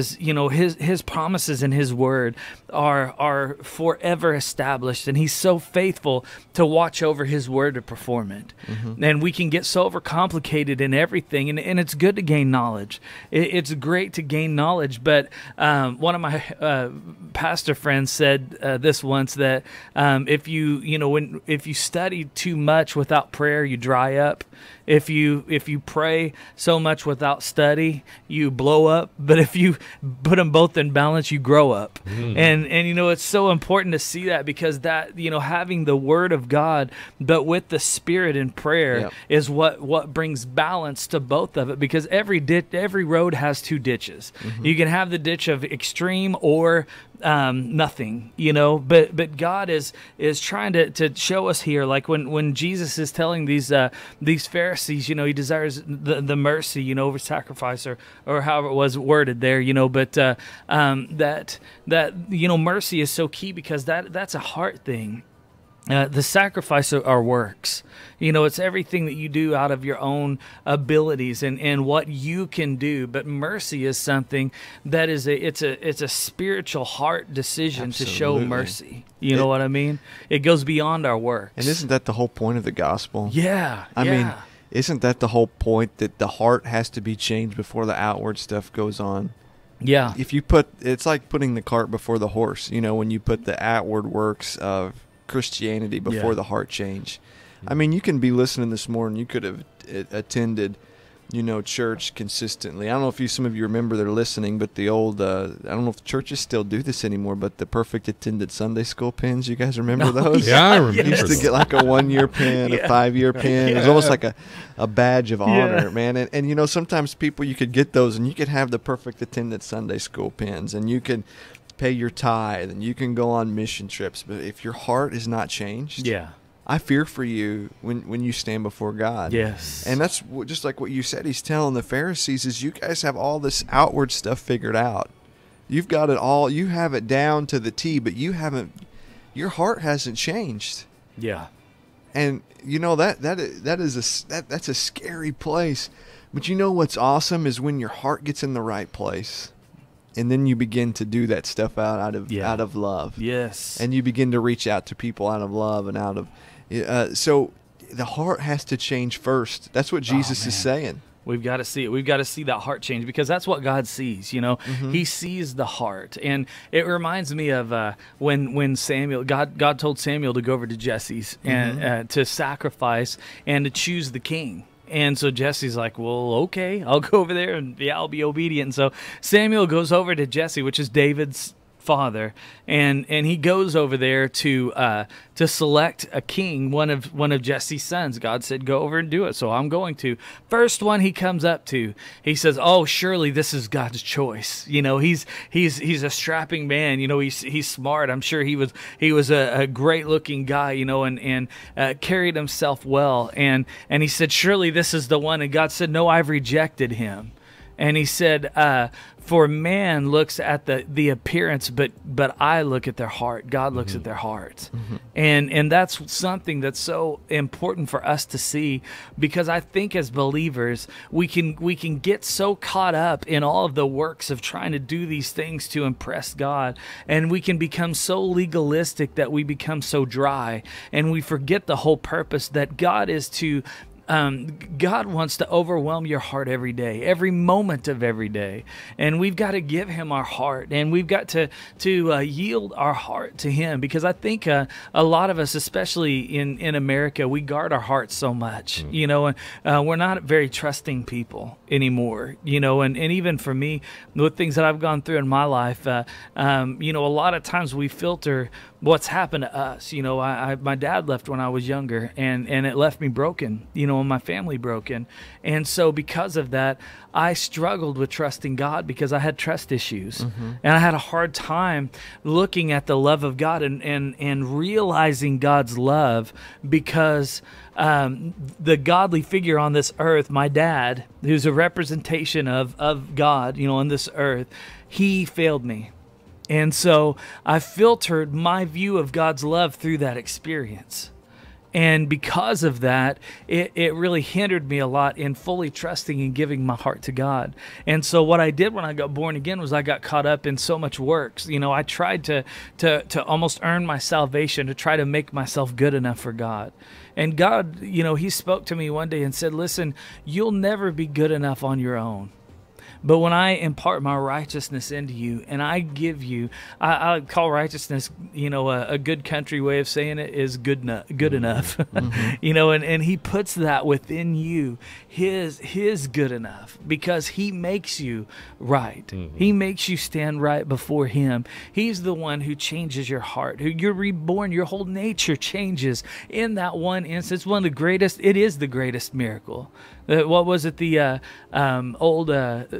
His promises and His word are forever established, and He's so faithful to watch over His word to perform it. And we can get so overcomplicated in everything, and it's good to gain knowledge. It's great to gain knowledge, but one of my pastor friends said this once, that if you study too much without prayer, you dry up. If you pray so much without study, you blow up. But if you put them both in balance, you grow up. And it's so important to see that, because that having the Word of God, but with the Spirit in prayer, is what brings balance to both of it. Because every road has 2 ditches. You can have the ditch of extreme or nothing, but God is trying to show us here, like when Jesus is telling these Pharisees, He desires the mercy, over sacrifice, or however it was worded there, but that mercy is so key, because that's a heart thing. The sacrifice are works. It's everything that you do out of your own abilities and what you can do. But mercy is something that is it's a spiritual heart decision. Absolutely. To show mercy. You know what I mean? It goes beyond our works. And isn't that the whole point of the gospel? Yeah. I mean, isn't that the whole point, that the heart has to be changed before the outward stuff goes on? Yeah. It's like putting the cart before the horse. When you put the outward works of Christianity before the heart change. I mean, you can be listening this morning. You could have attended, church consistently. I don't know if some of you remember they're listening, but the old, I don't know if churches still do this anymore, but the perfect attended Sunday school pins, you guys remember those? Yeah, I remember. You used to get like a 1-year pin, a 5-year pin. It was almost like a badge of honor, man. And sometimes people, you could get those and you could have the perfect attended Sunday school pins, and you could pay your tithe, and you can go on mission trips. But if your heart is not changed, I fear for you when you stand before God. Yes. And that's just like what you said. He's telling the Pharisees is, you guys have all this outward stuff figured out. You've got it all. You have it down to the T, but your heart hasn't changed. Yeah. And you know that's a scary place. But you know what's awesome is when your heart gets in the right place, and then you begin to do that stuff out of love. Yes. And you begin to reach out to people out of love and out of so the heart has to change first. That's what Jesus is saying. We've got to see it. We've got to see that heart change, because that's what God sees. You know, He sees the heart, and it reminds me of when Samuel, God told Samuel to go over to Jesse's and to sacrifice and to choose the king. And so Jesse's like, well, okay, I'll go over there and I'll be obedient. And so Samuel goes over to Jesse, which is David's father, and he goes over there to select a king, one of Jesse's sons. God said, go over and do it. So I'm going to. First one he comes up to, he says, oh, surely this is God's choice. You know, he's a strapping man. You know, he's smart. I'm sure he was a great looking guy, you know, and carried himself well. And he said, surely this is the one. And God said, no, I've rejected him. And he said, for man looks at the appearance, but I look at their heart. God looks at their hearts. And that's something that's so important for us to see, because I think as believers, we can get so caught up in all of the works of trying to do these things to impress God, and we can become so legalistic that we become so dry, and we forget the whole purpose that God is to God wants to overwhelm your heart every day, every moment of every day. And we've got to give Him our heart, and we've got to yield our heart to Him, because I think a lot of us, especially in America, we guard our hearts so much, you know, and we're not very trusting people anymore, you know, and even for me, with things that I've gone through in my life, you know, a lot of times we filter what's happened to us. You know, my dad left when I was younger, and it left me broken, you know, and my family broken. And so because of that, I struggled with trusting God, because I had trust issues. And I had a hard time looking at the love of God and realizing God's love, because the godly figure on this earth, my dad, who's a representation of God, you know, on this earth, he failed me. And so I filtered my view of God's love through that experience. And because of that, it really hindered me a lot in fully trusting and giving my heart to God. And so what I did when I got born again was I got caught up in so much works. You know, I tried to almost earn my salvation, to try to make myself good enough for God. And God, you know, He spoke to me one day and said, listen, you'll never be good enough on your own. But when I impart my righteousness into you, and I give you, I call righteousness, you know, a good country way of saying it is good enough, you know, and He puts that within you, his good enough, because He makes you right. He makes you stand right before Him. He's the one who changes your heart, who you're reborn, your whole nature changes in that one instance. One of the greatest, it is the greatest miracle. What was it? The old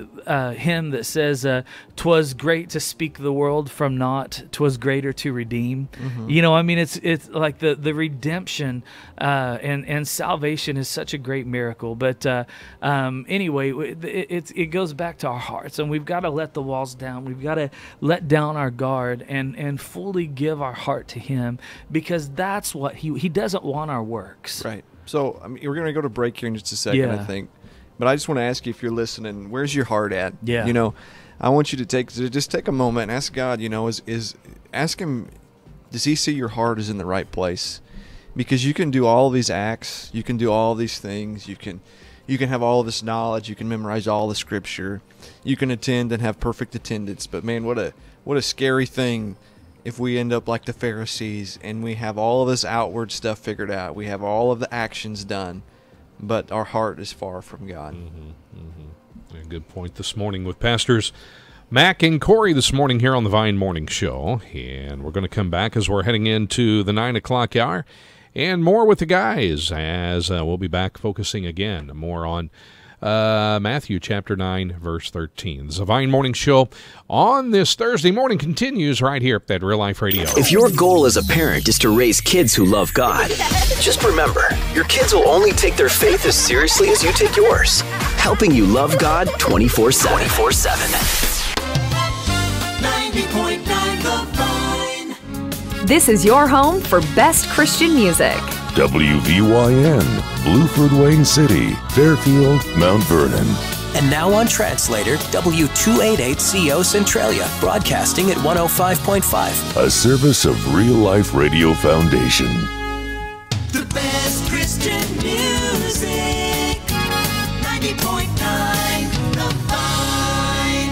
hymn that says, "'Twas great to speak the world from naught; 'twas greater to redeem." You know, I mean, it's like the redemption and salvation is such a great miracle. But anyway, it goes back to our hearts, and we've got to let the walls down. We've got to let down our guard and fully give our heart to Him, because that's what He doesn't want our works. Right. So, I mean, we're going to go to break here in just a second, I think. But I just want to ask you, if you're listening, where's your heart at? Yeah. You know, I want you to just take a moment and ask God, you know, ask Him, does He see your heart is in the right place? Because you can do all these acts, you can do all these things, you can have all this knowledge, you can memorize all the Scripture, you can attend and have perfect attendance. But man, what a scary thing if we end up like the Pharisees and we have all of this outward stuff figured out, we have all of the actions done, but our heart is far from God. A good point this morning with Pastors Mac and Cory this morning here on the Vine Morning Show. And we're going to come back as we're heading into the 9 o'clock hour and more with the guys, as we'll be back focusing again more on Matthew chapter 9, verse 13. The Vine Morning Show on this Thursday morning continues right here at Real Life Radio. If your goal as a parent is to raise kids who love God, just remember, your kids will only take their faith as seriously as you take yours. Helping you love God 24/7. 24/7. 90.9 The Vine. This is your home for best Christian music. WVYN, Bluford, Wayne City, Fairfield, Mount Vernon. And now on Translator, W288CO Centralia, broadcasting at 105.5. A service of Real Life Radio Foundation. The best Christian music, 90.9 The Vine.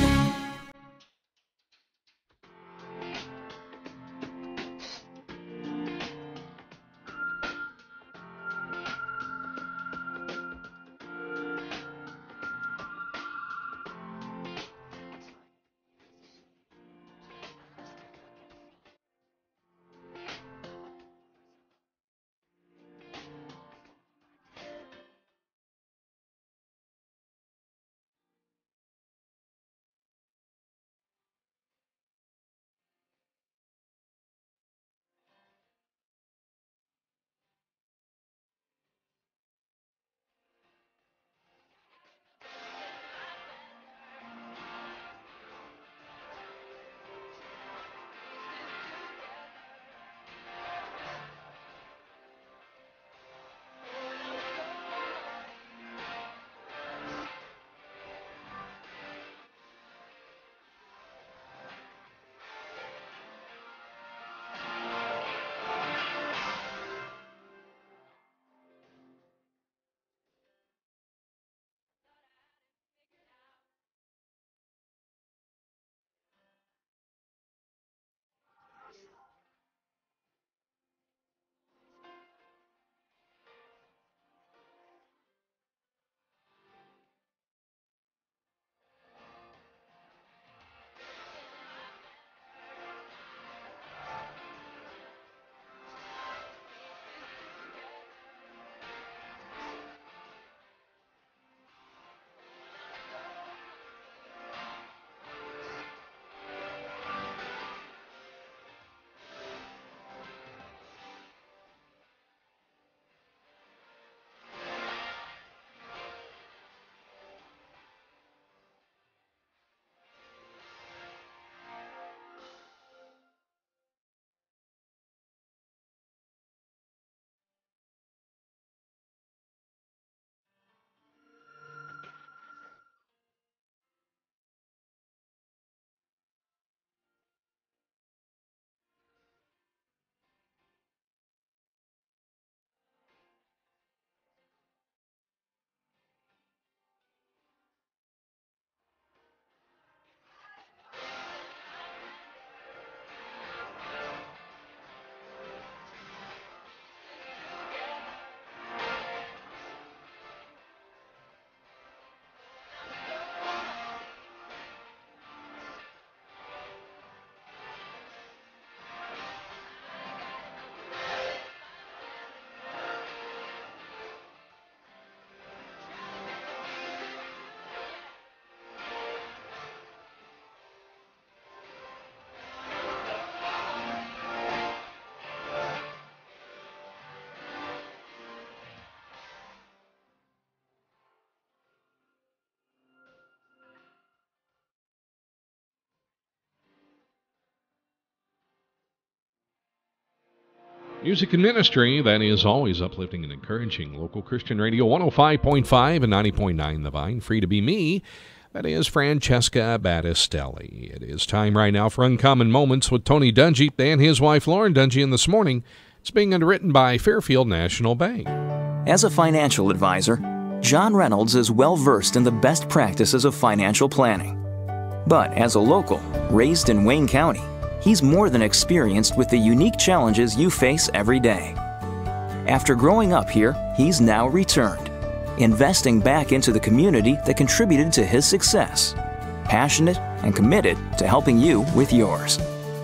Music and ministry, that is always uplifting and encouraging. Local Christian Radio 105.5 and 90.9 The Vine. Free to be me. That is Francesca Battistelli. It is time right now for Uncommon Moments with Tony Dungy and his wife Lauren Dungy. And this morning, it's being underwritten by Fairfield National Bank. As a financial advisor, John Reynolds is well versed in the best practices of financial planning. But as a local, raised in Wayne County, he's more than experienced with the unique challenges you face every day. After growing up here, he's now returned, investing back into the community that contributed to his success, passionate and committed to helping you with yours.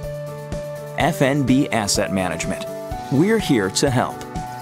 FNB Asset Management. We're here to help.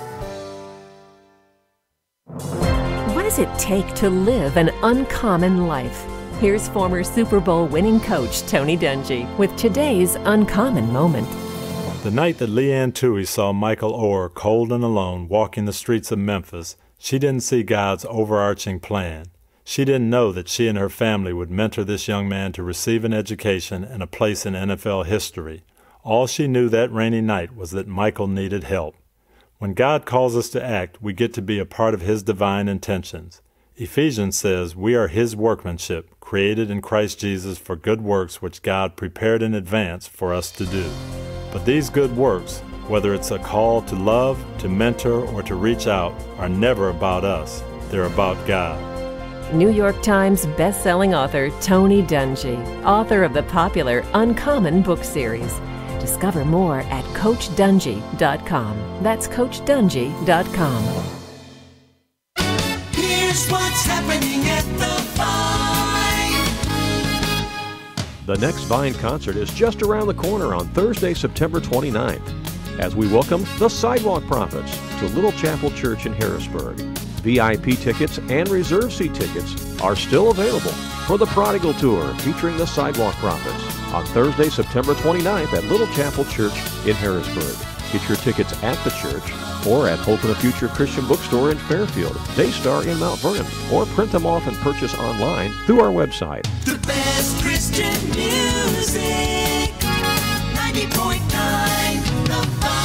What does it take to live an uncommon life? Here's former Super Bowl winning coach Tony Dungy with today's Uncommon Moment. The night that Leanne Toohey saw Michael Orr cold and alone walking the streets of Memphis, she didn't see God's overarching plan. She didn't know that she and her family would mentor this young man to receive an education and a place in NFL history. All she knew that rainy night was that Michael needed help. When God calls us to act, we get to be a part of His divine intentions. Ephesians says we are His workmanship, created in Christ Jesus for good works which God prepared in advance for us to do. But these good works, whether it's a call to love, to mentor, or to reach out, are never about us. They're about God. New York Times best-selling author Tony Dungy, author of the popular Uncommon book series. Discover more at CoachDungy.com. That's CoachDungy.com. Here's what's happening at the Vine. The next Vine concert is just around the corner on Thursday, September 29th, as we welcome the Sidewalk Prophets to Little Chapel Church in Harrisburg. VIP tickets and reserve seat tickets are still available for the Prodigal Tour featuring the Sidewalk Prophets on Thursday, September 29th at Little Chapel Church in Harrisburg. Get your tickets at the church or at Hope in a Future Christian Bookstore in Fairfield, Daystar in Mount Vernon, or print them off and purchase online through our website. The best Christian music, 90.9 The Vine.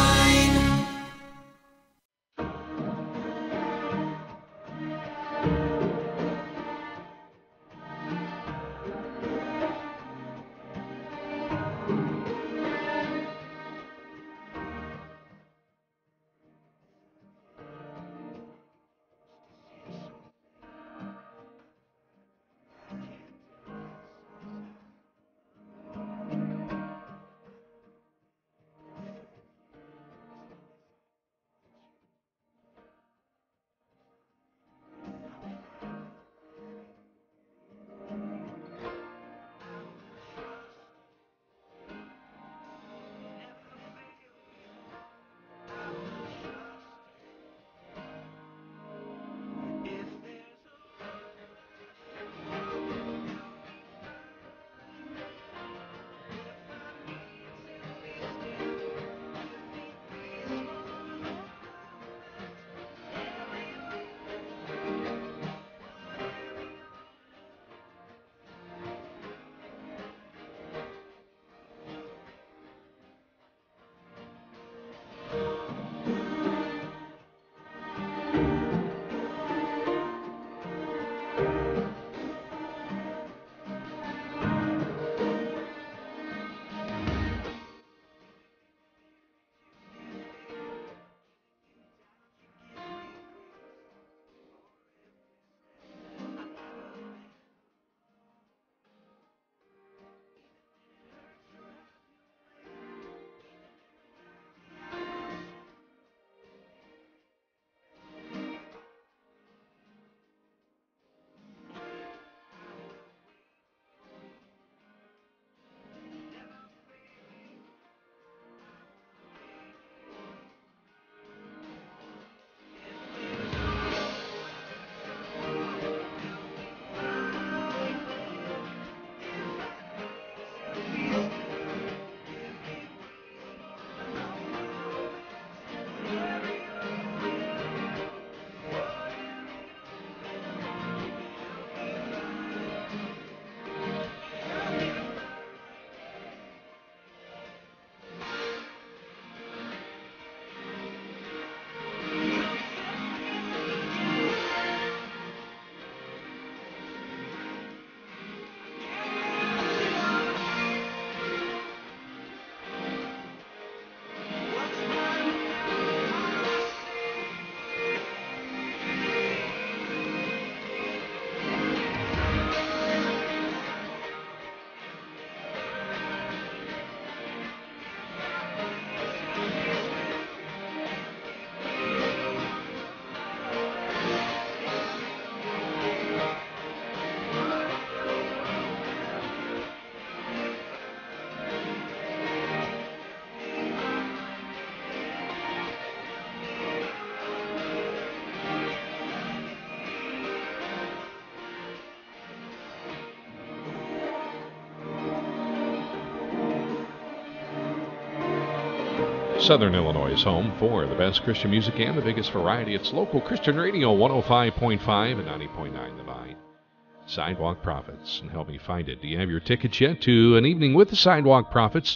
Southern Illinois' home for the best Christian music and the biggest variety. It's local Christian radio, 105.5 and 90.9 The Vine. Sidewalk Prophets, and help me find it. Do you have your tickets yet to an evening with the Sidewalk Prophets?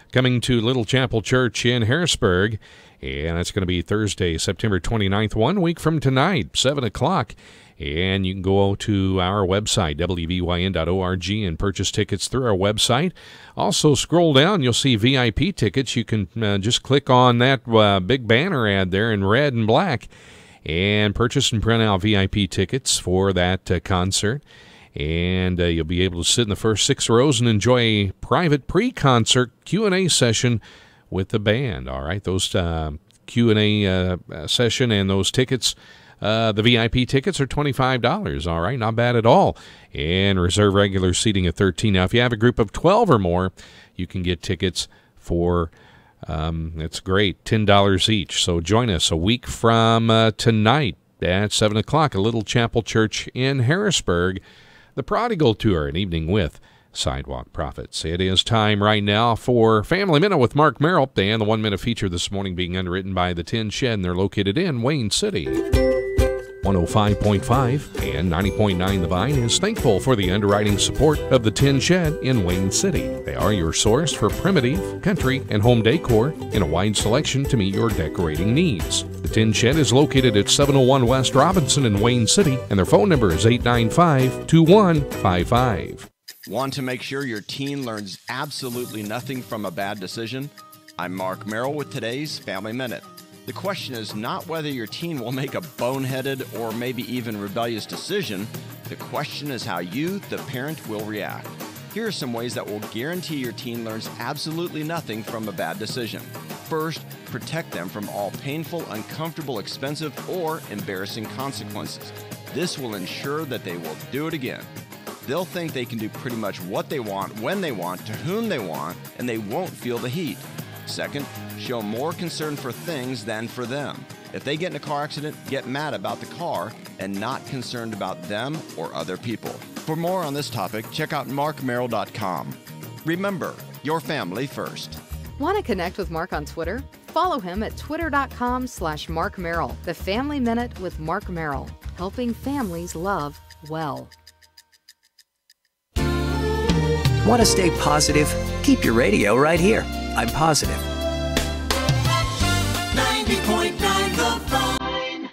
coming to Little Chapel Church in Harrisburg. And that's going to be Thursday, September 29th, 1 week from tonight, 7 o'clock. And you can go to our website, wvyn.org, and purchase tickets through our website. Also, scroll down, you'll see VIP tickets. You can just click on that big banner ad there in red and black and purchase and print out VIP tickets for that concert. And you'll be able to sit in the first 6 rows and enjoy a private pre-concert Q&A session with the band. All right, those Q&A session and those tickets, the VIP tickets are $25. All right, not bad at all. And reserve regular seating at 13. Now, if you have a group of 12 or more, you can get tickets for, it's great, $10 each. So join us a week from tonight at 7 o'clock at Little Chapel Church in Harrisburg. The Prodigal Tour, an evening with Sidewalk Prophets. It is time right now for Family Minute with Mark Merrill, and the 1 minute feature this morning being underwritten by the Tin Shed, and they're located in Wayne City. 105.5 and 90.9 The Vine is thankful for the underwriting support of the Tin Shed in Wayne City. They are your source for primitive, country, and home decor in a wide selection to meet your decorating needs. The Tin Shed is located at 701 West Robinson in Wayne City, and their phone number is 895-2155. Want to make sure your teen learns absolutely nothing from a bad decision? I'm Mark Merrill with today's Family Minute. The question is not whether your teen will make a boneheaded or maybe even rebellious decision. The question is how you, the parent, will react. Here are some ways that will guarantee your teen learns absolutely nothing from a bad decision. First, protect them from all painful, uncomfortable, expensive, or embarrassing consequences. This will ensure that they will do it again. They'll think they can do pretty much what they want, when they want, to whom they want, and they won't feel the heat. Second, show more concern for things than for them. If they get in a car accident, get mad about the car and not concerned about them or other people. For more on this topic, check out markmerrill.com. Remember, your family first. Want to connect with Mark on Twitter? Follow him at twitter.com/Mark Merrill. The Family Minute with Mark Merrill, helping families love well. Want to stay positive? Keep your radio right here. I'm Positive. 90.9 The Vine.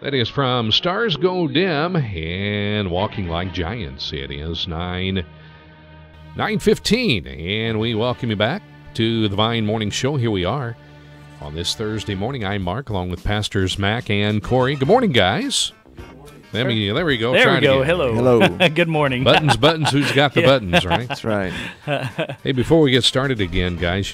That is from Stars Go Dim and Walking Like Giants. It is 9:15, and we welcome you back to the Vine Morning Show. Here we are on this Thursday morning. I'm Mark, along with Pastors Mac and Cory. Good morning, guys. There we go. There we go. Hello. Good morning. Buttons. Who's got the buttons, right? That's right. Hey, before we get started again, guys,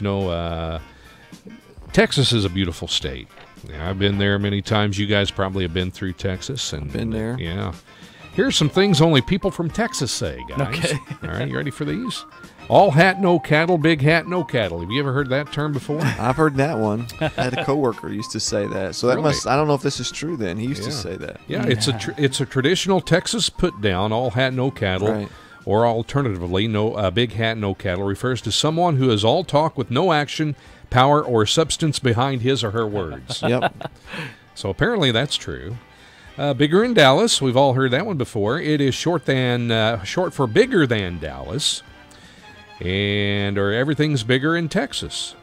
Texas is a beautiful state. Yeah, I've been there many times. You guys probably have been through Texas. And been there. Yeah. Here's some things only people from Texas say, guys. Okay. All right, you ready for these? All hat, no cattle, big hat, no cattle. Have you ever heard that term before? I've heard that one. I had a coworker who used to say that. So that Really? I don't know if this is true then. He used to say that. Yeah, it's a traditional Texas put down, all hat, no cattle. Right. Or alternatively, big hat, no cattle refers to someone who is all talk with no action, power, or substance behind his or her words. Yep. So apparently that's true. Bigger in Dallas, we've all heard that one before. It is short for bigger than Dallas, or everything's bigger in Texas.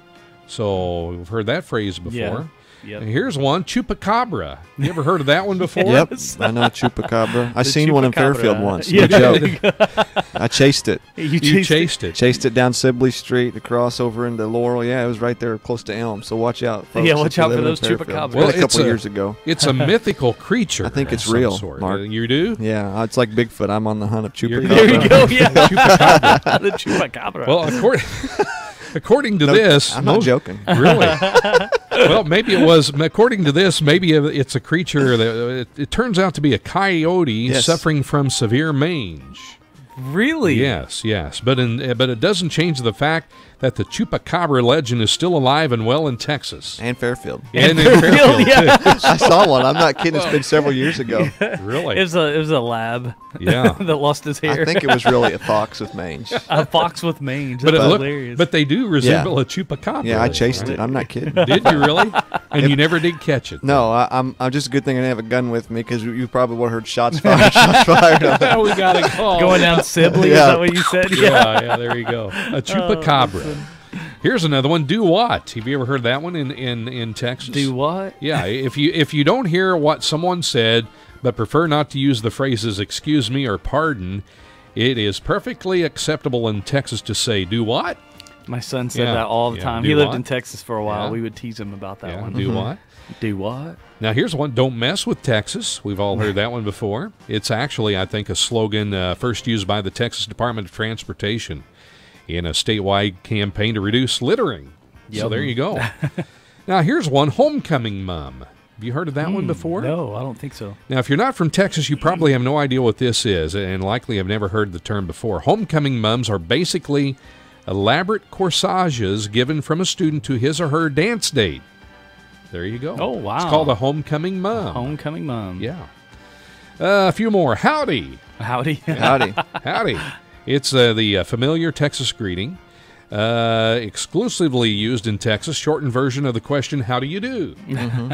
So we've heard that phrase before. Yeah. Yep. And here's one, chupacabra. You ever heard of that one before? Yep, I know chupacabra. I seen one in Fairfield once. Yeah. No joke. I chased it. You chased it. Chased it down Sibley Street, across over into Laurel. Yeah, it was right there close to Elm. So watch out, folks. Yeah, watch out for those chupacabras. Well, a couple years ago. It's a mythical creature. I think it's of some real, sort. Mark. You do? Yeah, it's like Bigfoot. I'm on the hunt of chupacabra. There you go. Yeah. Chupacabra. The chupacabra. Well, according to this, I'm not joking. Really? Well, maybe it was. According to this, maybe it's a creature that it turns out to be a coyote suffering from severe mange. Really? Yes. But it doesn't change the fact that the chupacabra legend is still alive and well in Texas and Fairfield. And in Fairfield, yeah. too. I saw one. I'm not kidding. It's been several years ago. Really? It was a lab. Yeah. That lost his hair. I think it was really a fox with mange. A fox with mange. But That's hilarious. But they do resemble a chupacabra. Yeah, I chased right? it. I'm not kidding. Did you really? And you never did catch it? No, I'm just a good thing I didn't have a gun with me because you probably would have heard shots fired. We got a call. Going down Sibley, is that what you said? Yeah, there you go. A chupacabra. Here's another one. Do what? Have you ever heard that one in Texas? Do what? Yeah. If you don't hear what someone said, but prefer not to use the phrases "excuse me" or "pardon," it is perfectly acceptable in Texas to say "do what." My son said that all the time. He lived in Texas for a while. We would tease him about that one. Do what? Do what? Now here's one. Don't mess with Texas. We've all heard that one before. It's actually, I think, a slogan first used by the Texas Department of Transportation in a statewide campaign to reduce littering. Yep. So there you go. Now here's one. Homecoming mom. Have you heard of that one before? No, I don't think so. Now, if you're not from Texas, you probably have no idea what this is, and likely have never heard the term before. Homecoming mums are basically elaborate corsages given from a student to his or her dance date. There you go. Oh, wow. It's called a homecoming mom. Homecoming mom. Yeah. A few more. Howdy. Howdy. Howdy. Howdy. It's the familiar Texas greeting, exclusively used in Texas, shortened version of the question, how do you do? Mm-hmm.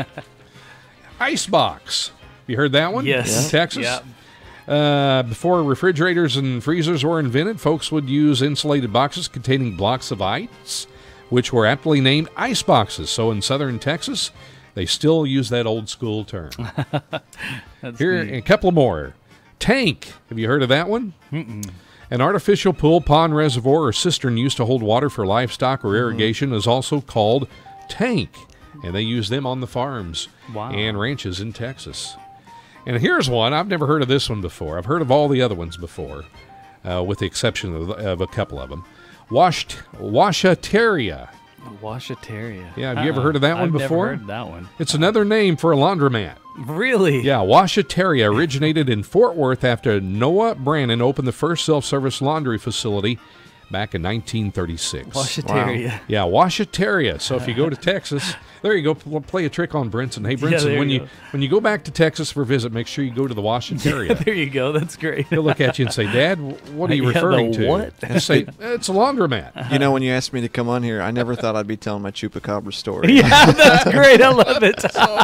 Icebox. You heard that one? Yes. In Texas? Yeah. Before refrigerators and freezers were invented, folks would use insulated boxes containing blocks of ice, which were aptly named ice boxes. So in southern Texas, they still use that old school term. Here, neat. a couple more. Tank. Have you heard of that one? Mm-mm. An artificial pool, pond, reservoir, or cistern used to hold water for livestock or irrigation is also called tank. And they use them on the farms and ranches in Texas. And here's one. I've never heard of this one before. I've heard of all the other ones before, with the exception of a couple of them. Washateria. Washateria. Yeah, have you ever heard of that one before? I've never heard that one. It's another name for a laundromat. Really? Yeah, Washateria originated in Fort Worth after Noah Brannon opened the first self-service laundry facility back in 1936. Washateria. Wow. Yeah, Washateria. So if you go to Texas, there you go. Play a trick on Brinson. Hey, Brinson, when you go back to Texas for a visit, make sure you go to the Washateria. Yeah, there you go. That's great. He'll look at you and say, Dad, what are you referring to? What? And say, it's a laundromat. You know, when you asked me to come on here, I never thought I'd be telling my chupacabra story. Yeah, that's great. I love it.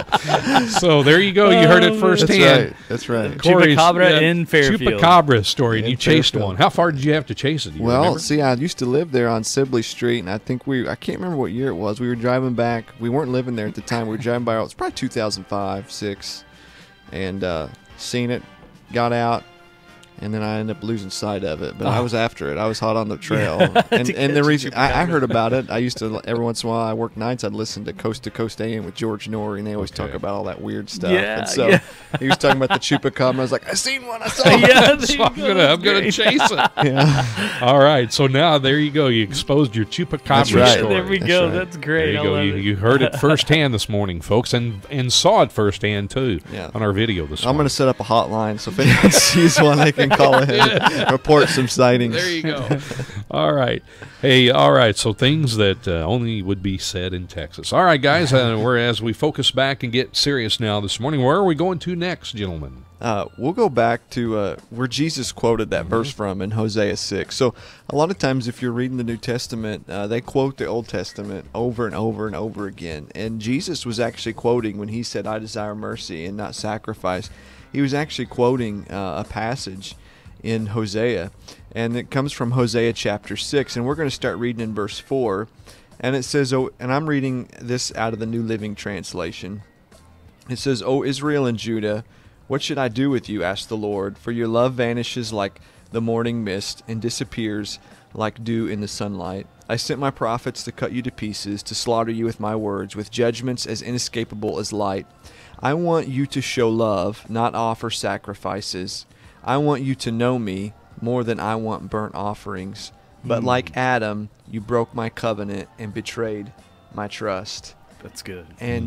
So there you go. You heard it firsthand. That's right. Chupacabra in Fairfield. Chupacabra story, and you chased one. How far did you have to chase it? Well, see, I used to live there on Sibley Street, and I think I can't remember what year it was. We were driving back. We weren't living there at the time. We were driving by. It was probably 2005, 6. and seen it, got out, and then I ended up losing sight of it. But I was after it. I was hot on the trail. and the reason I heard about it, I used to, every once in a while, I worked nights, I'd listen to Coast AM with George Norrie, and they always talk about all that weird stuff. Yeah, and so he was talking about the chupacabra, and I was like, I seen one, I saw it. Yeah, So I'm gonna chase it. Yeah. All right. So now there you go. You exposed your chupacabra story. There we go. That's great. There you go. You heard it firsthand this morning, folks, and saw it firsthand too on our video this morning. I'm going to set up a hotline, so if anyone sees one, they can call ahead and report some sightings. There you go. All right. Hey, all right. So things that only would be said in Texas. All right, guys. As we focus back and get serious now this morning, where are we going to next, gentlemen? We'll go back to where Jesus quoted that verse from in Hosea 6. So a lot of times if you're reading the New Testament, they quote the Old Testament over and over and over again. And Jesus was actually quoting when he said, I desire mercy and not sacrifice. He was actually quoting a passage in Hosea. And it comes from Hosea chapter 6. And we're going to start reading in verse 4. And it says, and I'm reading this out of the New Living Translation. It says, O Israel and Judah, what should I do with you, asked the Lord, for your love vanishes like the morning mist and disappears like dew in the sunlight. I sent my prophets to cut you to pieces, to slaughter you with my words, with judgments as inescapable as light. I want you to show love, not offer sacrifices. I want you to know me more than I want burnt offerings. But like Adam, you broke my covenant and betrayed my trust. That's good. And,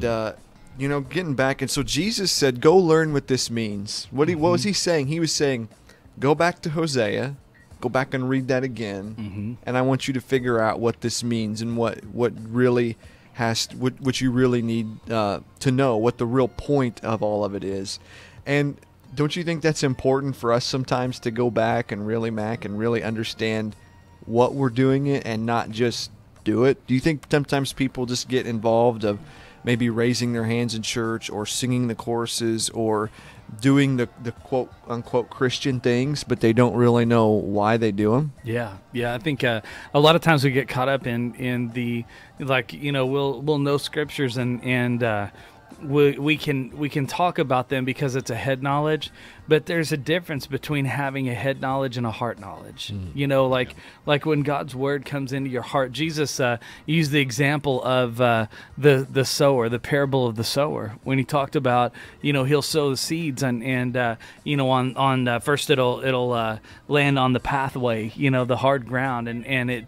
getting back, and so Jesus said, go learn what this means. What was he saying? He was saying, go back to Hosea, go back and read that again, and I want you to figure out what this means and what really what you really need to know, what the real point of all of it is. And don't you think that's important for us sometimes to go back and really, Mac, and really understand what we're doing it and not just do it? Do you think sometimes people just get involved of maybe raising their hands in church or singing the choruses or doing the quote-unquote Christian things, but they don't really know why they do them? Yeah. I think a lot of times we get caught up in the, we'll know scriptures and we can talk about them because it's a head knowledge, but there's a difference between having a head knowledge and a heart knowledge. Like when God's word comes into your heart. Jesus used the example of the sower, the parable of the sower, when he talked about he'll sow the seeds and on first it'll land on the pathway, the hard ground, and it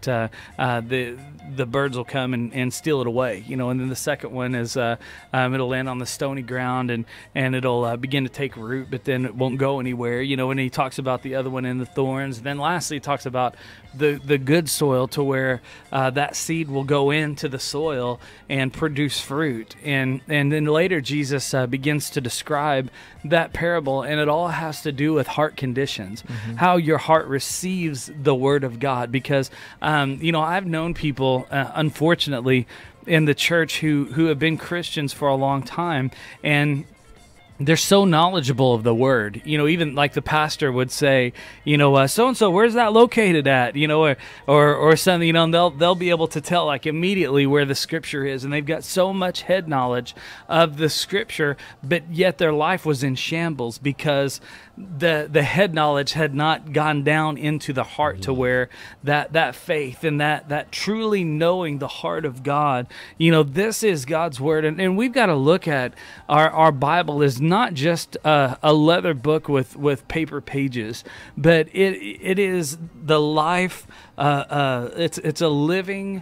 the birds will come and steal it away, and then the second one is it'll land on the stony ground and it'll begin to take root, but then it won't go anywhere, and he talks about the other one in the thorns. Then lastly he talks about the good soil, to where that seed will go into the soil and produce fruit, and then later Jesus begins to describe that parable, and it all has to do with heart conditions, how your heart receives the word of God. Because I've known people unfortunately in the church who have been Christians for a long time, and they're so knowledgeable of the word, even like the pastor would say, so-and-so, where's that located at, or something, and they'll be able to tell like immediately where the scripture is, and they've got so much head knowledge of the scripture, but yet their life was in shambles because the head knowledge had not gone down into the heart, to where that faith and that truly knowing the heart of God, this is God's word, and we've got to look at our Bible as not just a leather book with paper pages, but it is the life. It's a living,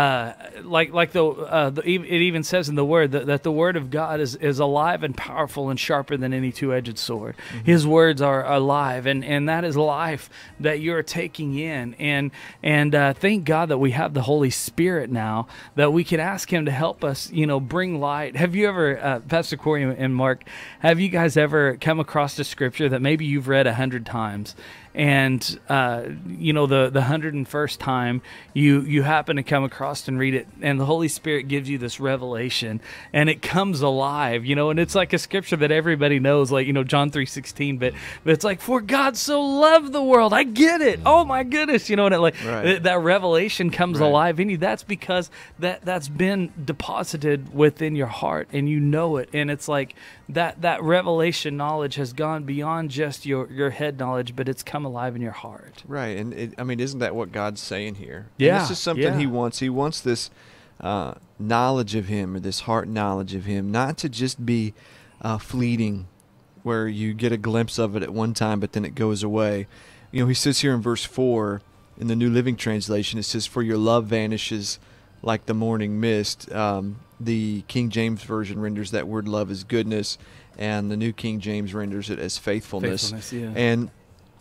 it even says in the word that the word of God is alive and powerful and sharper than any two-edged sword. His words are alive, and that is life that you're taking in. And thank God that we have the Holy Spirit now, that we can ask him to help us, bring light. Have you ever, Pastor Cory and Mark, have you guys ever come across a scripture that maybe you've read 100 times, and the 101st time you happen to come across and read it, and the Holy Spirit gives you this revelation, and it comes alive, and it's like a scripture that everybody knows, like John 3:16, but it's like, for God so loved the world. I get it. Oh my goodness, and it that revelation comes alive in you. That's because that's been deposited within your heart, and you know it, and it's like that revelation knowledge has gone beyond just your head knowledge, but it's come alive in your heart. Right, and isn't that what God's saying here? Yeah, and this is something He wants. He wants this knowledge of Him, or this heart knowledge of Him, not to just be fleeting, where you get a glimpse of it at one time, but then it goes away. He says here in verse 4 in the New Living Translation, it says, "For your love vanishes like the morning mist." The King James Version renders that word love as goodness, and the New King James renders it as faithfulness. Yeah. And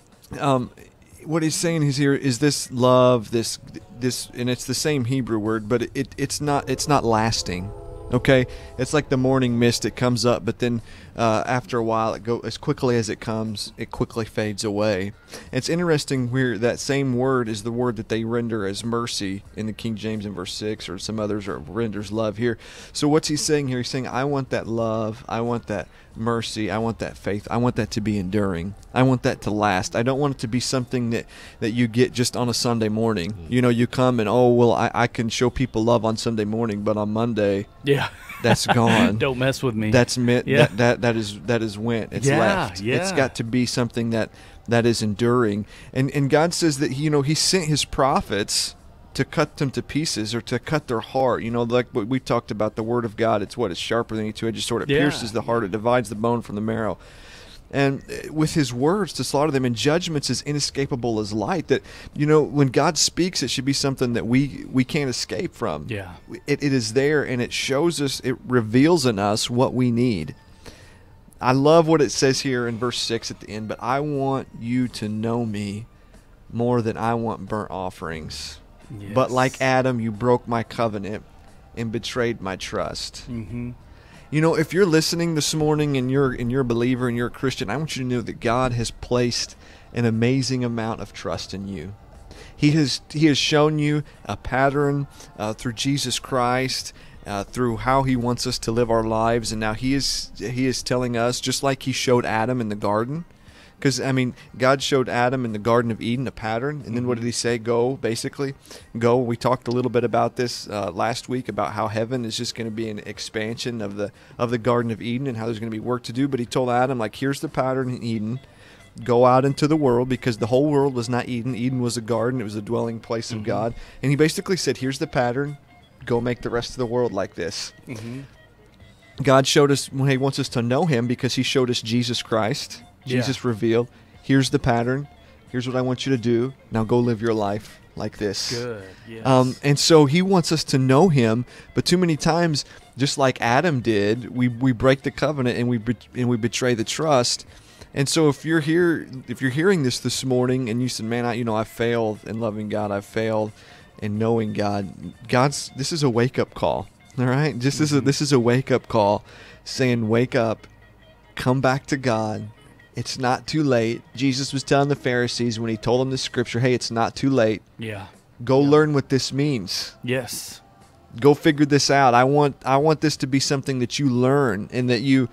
what he's saying is here is this love, this, and it's the same Hebrew word, but it's not lasting. Okay, it's like the morning mist. It comes up, but then after a while, it goes as quickly as it comes. It quickly fades away. It's interesting where that same word is the word that they render as mercy in the King James in verse 6, or some others are renders love here. So what's he saying here? He's saying, I want that love. I want that mercy. I want that faith. I want that to be enduring. I want that to last. I don't want it to be something that you get just on a Sunday morning. You come and, I can show people love on Sunday morning, but on Monday, that's gone. Don't mess with me. That's that is went. It's left. It's got to be something that is enduring. And God says that He sent His prophets to cut them to pieces, or to cut their heart. Like what we talked about, the Word of God. It's sharper than any two-edged sword. It pierces the heart. It divides the bone from the marrow. And with His words, to slaughter them in judgments as inescapable as light. That when God speaks, it should be something that we can't escape from. Yeah, it is there, and it shows us. It reveals in us what we need. I love what it says here in verse 6 at the end. But I want you to know me more than I want burnt offerings. Yes. But like Adam, you broke my covenant and betrayed my trust. Mm-hmm. If you're listening this morning and you're a believer and you're a Christian, I want you to know that God has placed an amazing amount of trust in you. He has shown you a pattern through Jesus Christ, through how He wants us to live our lives, and now He is telling us, just like He showed Adam in the garden. Because, God showed Adam in the Garden of Eden a pattern, and then what did He say? Go, basically. Go. We talked a little bit about this last week, about how heaven is just going to be an expansion of the Garden of Eden, and how there's going to be work to do. But He told Adam, here's the pattern in Eden. Go out into the world, because the whole world was not Eden. Eden was a garden. It was a dwelling place of God. And He basically said, here's the pattern. Go make the rest of the world like this. Mm-hmm. God showed us, when He wants us to know Him, because He showed us Jesus Christ. Jesus revealed, here's the pattern. Here's what I want you to do. Now go live your life like this. Good, yes. And so He wants us to know Him, but too many times, just like Adam did, we break the covenant and we betray the trust. And so if you're hearing this morning and you said, man, I failed in loving God, I failed in knowing God. This is a wake up call. All right, this is a wake up call, saying, wake up, come back to God. It's not too late. Jesus was telling the Pharisees when He told them the scripture, hey, it's not too late. Yeah. Go learn what this means. Yes. Go figure this out. I want this to be something that you learn, and that you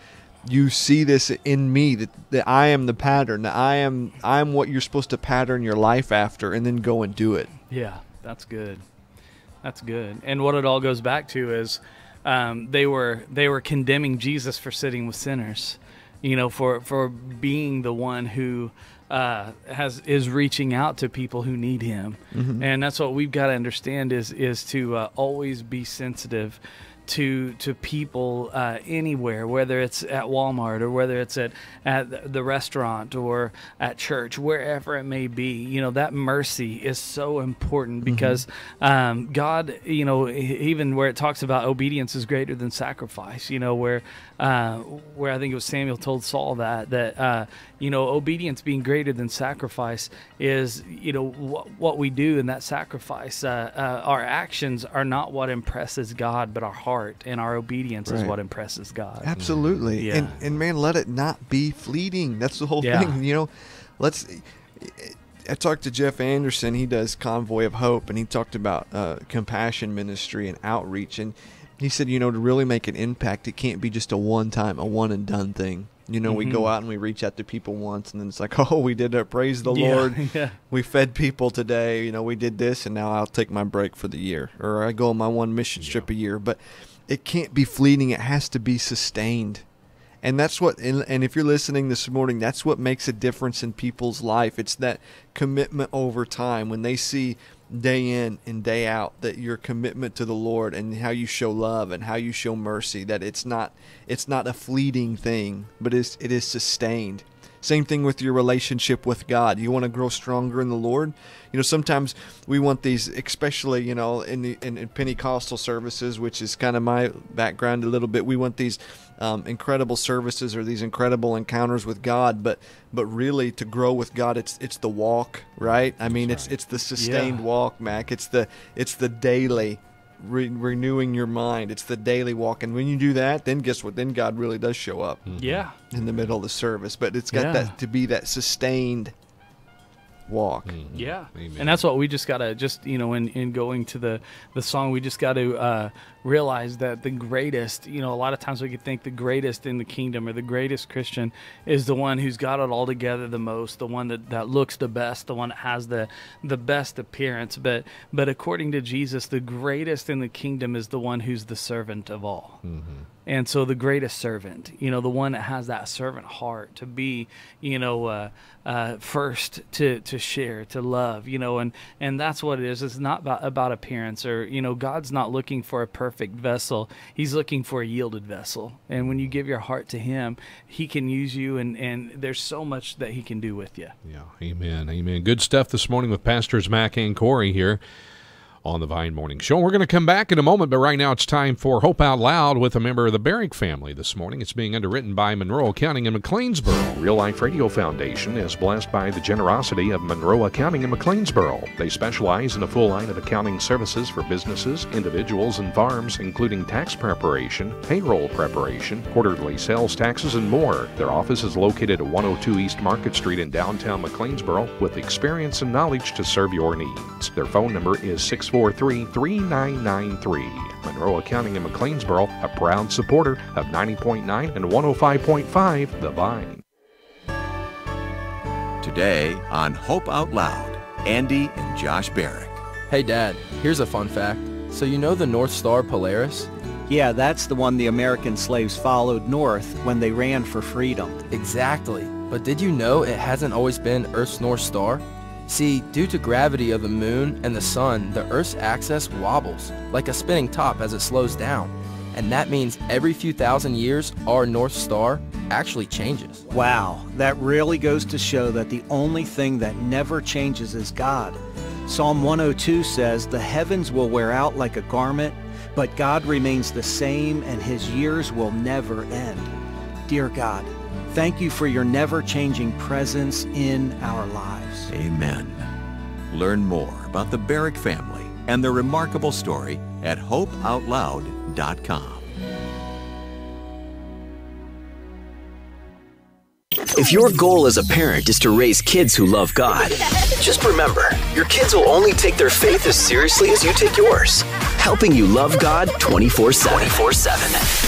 see this in me, that I am the pattern, that I am what you're supposed to pattern your life after, and then go and do it. Yeah, that's good. That's good. And what it all goes back to is they were condemning Jesus for sitting with sinners. For being the one who is reaching out to people who need Him. Mm-hmm. And that's what we've got to understand is to always be sensitive to people anywhere, whether it's at Walmart or whether it's at the restaurant or at church, wherever it may be. That mercy is so important, because God, even where it talks about obedience is greater than sacrifice, where I think it was Samuel told Saul that obedience being greater than sacrifice is, what we do in that sacrifice. Our actions are not what impresses God, but our heart and our obedience is what impresses God. Absolutely. Yeah. And man, let it not be fleeting. That's the whole thing. I talked to Jeff Anderson. He does Convoy of Hope, and he talked about compassion ministry and outreach. And he said, to really make an impact, it can't be just a one and done thing. We go out and we reach out to people once, and then it's like, oh, we did it. Praise the Lord. Yeah. We fed people today. We did this, and now I'll take my break for the year. Or I go on my one mission trip a year. But it can't be fleeting. It has to be sustained. And that's what, and if you're listening this morning, that's what makes a difference in people's life. It's that commitment over time when they see day in and day out that your commitment to the Lord and how you show love and how you show mercy, that it's not a fleeting thing, but it is sustained. Same thing with your relationship with God. You want to grow stronger in the Lord. Sometimes we want these, especially in Pentecostal services, which is kind of my background a little bit. We want these incredible services or these incredible encounters with God, but really to grow with God, it's the walk, right? I mean, it's the sustained walk, Mac. It's the daily renewing your mind. It's the daily walk, and when you do that, then guess what? Then God really does show up. Yeah, in the middle of the service. But it's got that to be that sustained walk. Yeah. Amen. And that's what we just got to in going to the song, we just got to realize that the greatest, a lot of times we could think the greatest in the kingdom or the greatest Christian is the one who's got it all together the most, the one that looks the best, the one that has the best appearance. But according to Jesus, the greatest in the kingdom is the one who's the servant of all. And so the greatest servant, the one that has that servant heart to be, first to share, to love, and that's what it is. It's not about appearance or, God's not looking for a perfect vessel. He's looking for a yielded vessel. And when you give your heart to him, he can use you, and there's so much that he can do with you. Yeah, amen, amen. Good stuff this morning with Pastors Mac and Cory here on the Vine Morning Show. We're going to come back in a moment, but right now it's time for Hope Out Loud with a member of the Barrick family this morning. It's being underwritten by Monroe Accounting in McLeansboro. Real Life Radio Foundation is blessed by the generosity of Monroe Accounting in McLeansboro. They specialize in a full line of accounting services for businesses, individuals, and farms, including tax preparation, payroll preparation, quarterly sales taxes, and more. Their office is located at 102 East Market Street in downtown McLeansboro with experience and knowledge to serve your needs. Their phone number is 643-3993. Monroe Accounting in McLeansboro, a proud supporter of 90.9 and 105.5 The Vine. Today on Hope Out Loud, Andy and Josh Barrick. Hey Dad, here's a fun fact. So you know the North Star Polaris? Yeah, that's the one the American slaves followed north when they ran for freedom. Exactly. But did you know it hasn't always been Earth's North Star? See, due to gravity of the moon and the sun, the Earth's axis wobbles, like a spinning top as it slows down. And that means every few thousand years, our North Star actually changes. Wow, that really goes to show that the only thing that never changes is God. Psalm 102 says, "The heavens will wear out like a garment, but God remains the same and his years will never end." Dear God, thank you for your never-changing presence in our lives. Amen. Learn more about the Barrick family and their remarkable story at hopeoutloud.com. If your goal as a parent is to raise kids who love God, just remember, your kids will only take their faith as seriously as you take yours. Helping you love God 24/7. 24/7.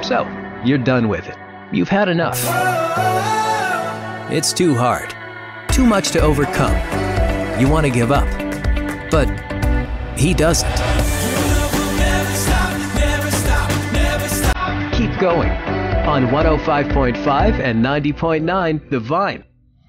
So, you're done with it. You've had enough. It's too hard. Too much to overcome. You want to give up. But he doesn't. Keep going on 105.5 and 90.9 The Vine.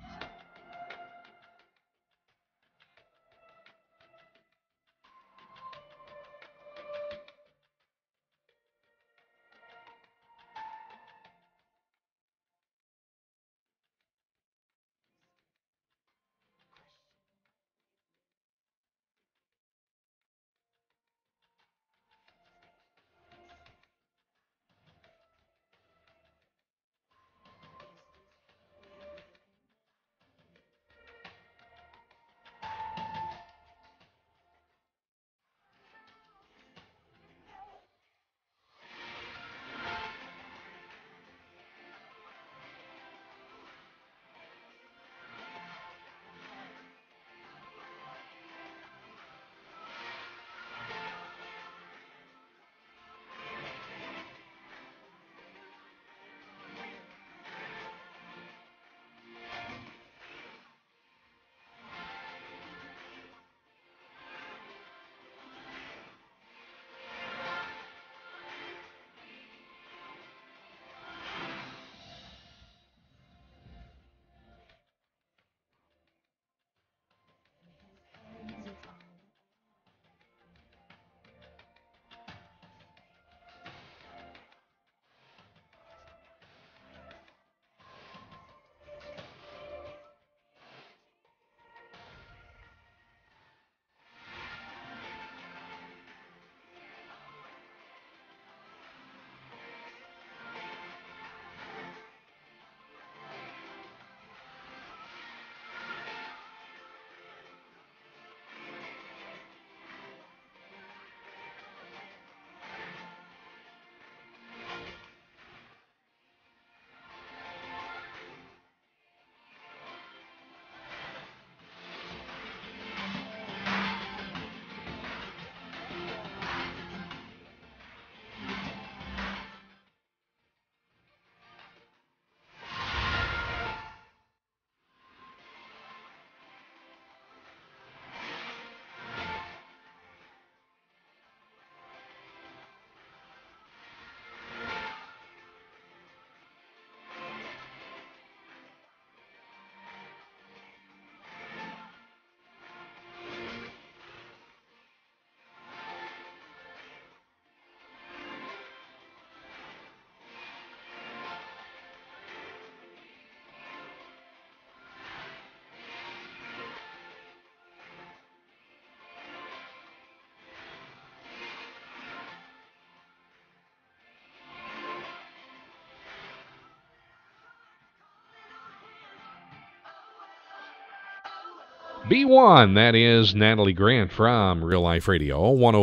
B1, that is Natalie Grant from Real Life Radio,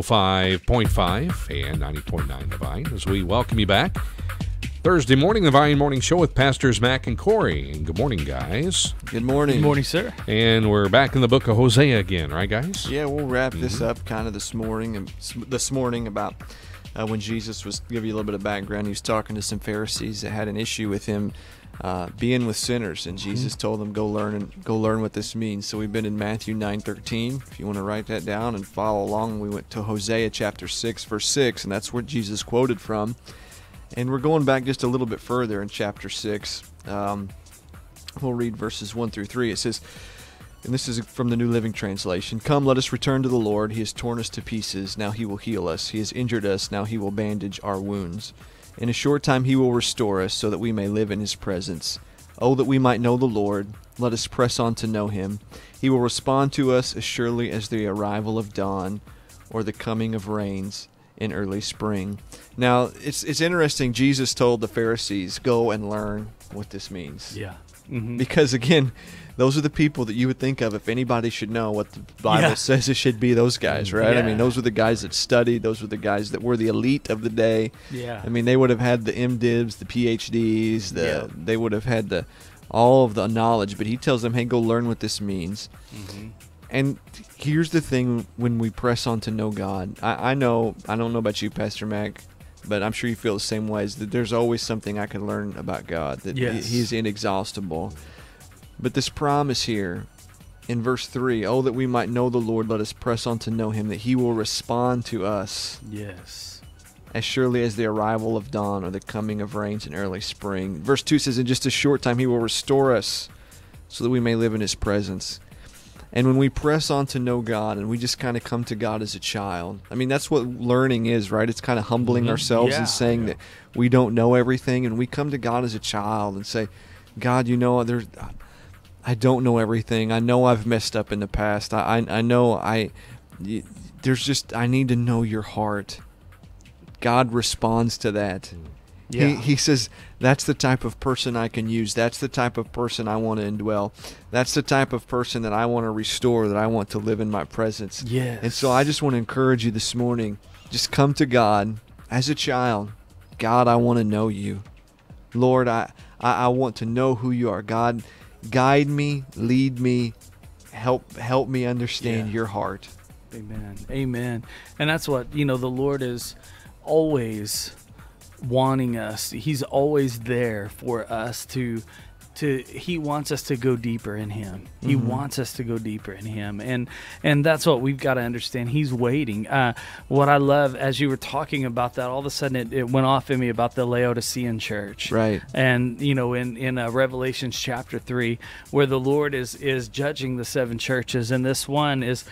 105.5 and 90.9 The Vine, as we welcome you back. Thursday morning, The Vine Morning Show with Pastors Mac and Cory. And good morning, guys. Good morning. Good morning, sir. And we're back in the book of Hosea again, right, guys? Yeah, we'll wrap this up kind of this morning about when Jesus was, give you a little bit of background, he was talking to some Pharisees that had an issue with him being with sinners, and Jesus told them, go learn what this means. So we've been in Matthew 9:13. If you want to write that down and follow along, we went to Hosea chapter 6, verse 6, and that's where Jesus quoted from. And we're going back just a little bit further in chapter 6. We'll read verses 1 through 3. It says, and this is from the New Living Translation, "Come, let us return to the Lord. He has torn us to pieces. Now he will heal us. He has injured us. Now he will bandage our wounds. In a short time he will restore us so that we may live in his presence. Oh, that we might know the Lord. Let us press on to know him. He will respond to us as surely as the arrival of dawn or the coming of rains in early spring." Now, it's interesting. Jesus told the Pharisees, go and learn what this means. Yeah. Because, again, those are the people that you would think of if anybody should know what the Bible says it should be, those guys, right? Yeah. I mean, those were the guys that studied. Those were the guys that were the elite of the day. Yeah. I mean, they would have had the MDivs, the PhDs, they would have had all of the knowledge. But he tells them, hey, go learn what this means. And here's the thing: when we press on to know God, I don't know about you, Pastor Mac, but I'm sure you feel the same way, is that there's always something I can learn about God, that He's inexhaustible. But this promise here in verse 3, oh, that we might know the Lord, let us press on to know Him, that He will respond to us. Yes. As surely as the arrival of dawn or the coming of rains in early spring. Verse 2 says, in just a short time He will restore us so that we may live in His presence. And when we press on to know God and we just kind of come to God as a child, I mean, that's what learning is, right? It's kind of humbling ourselves and saying that we don't know everything. And we come to God as a child and say, God, you know, I don't know everything. I know I've messed up in the past. I know there's just, I need to know your heart. God responds to that. Yeah. He says, that's the type of person I can use. That's the type of person I want to indwell. That's the type of person that I want to restore, that I want to live in my presence. Yes. And so I just want to encourage you this morning, just come to God as a child. God, I want to know you. Lord, I want to know who you are. God, guide me, lead me, help me understand your heart. Amen. Amen. And that's what, the Lord is always wanting us. He's always there for us to He wants us to go deeper in Him. He wants us to go deeper in Him. And that's what we've got to understand. He's waiting. What I love, as you were talking about that, all of a sudden it went off in me about the Laodicean church. Right. And, in Revelation chapter 3, where the Lord is judging the 7 churches. And this one is,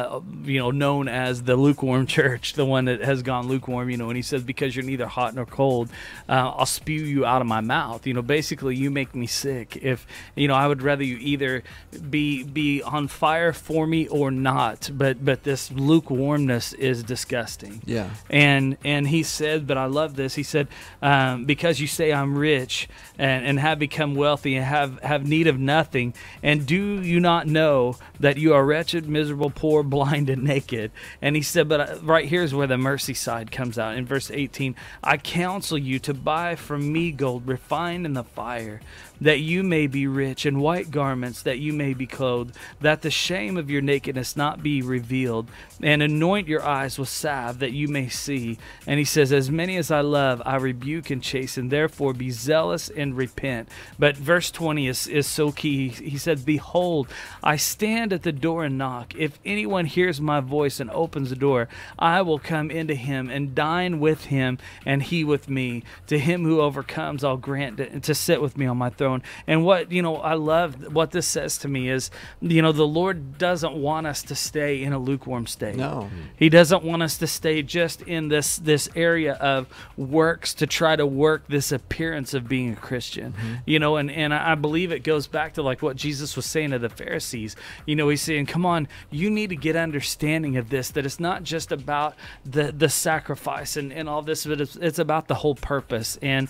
known as the lukewarm church, the one that has gone lukewarm, and He says, because you're neither hot nor cold, I'll spew you out of my mouth. Basically, you make me sick. If I would rather you either be on fire for me or not, but this lukewarmness is disgusting. Yeah. And He said, but I love this. He said, because you say I'm rich and have become wealthy and have need of nothing, and do you not know that you are wretched, miserable, poor, blind, and naked? And He said, but right here's where the mercy side comes out in verse 18. I counsel you to buy from me gold refined in the fire, that you may be rich, and white garments, that you may be clothed, that the shame of your nakedness not be revealed, and anoint your eyes with salve, that you may see. And He says, as many as I love, I rebuke and chasten, therefore be zealous and repent. But verse 20 is so key. He said, behold, I stand at the door and knock. If anyone hears my voice and opens the door, I will come into him and dine with him, and he with me. To him who overcomes, I'll grant to sit with me on my throne. And what, I love what this says to me is, the Lord doesn't want us to stay in a lukewarm state. No. He doesn't want us to stay just in this area of works to try to work this appearance of being a Christian. And I believe it goes back to like what Jesus was saying to the Pharisees. He's saying, come on, you need to get understanding of this, that it's not just about the sacrifice and all this, but it's about the whole purpose. And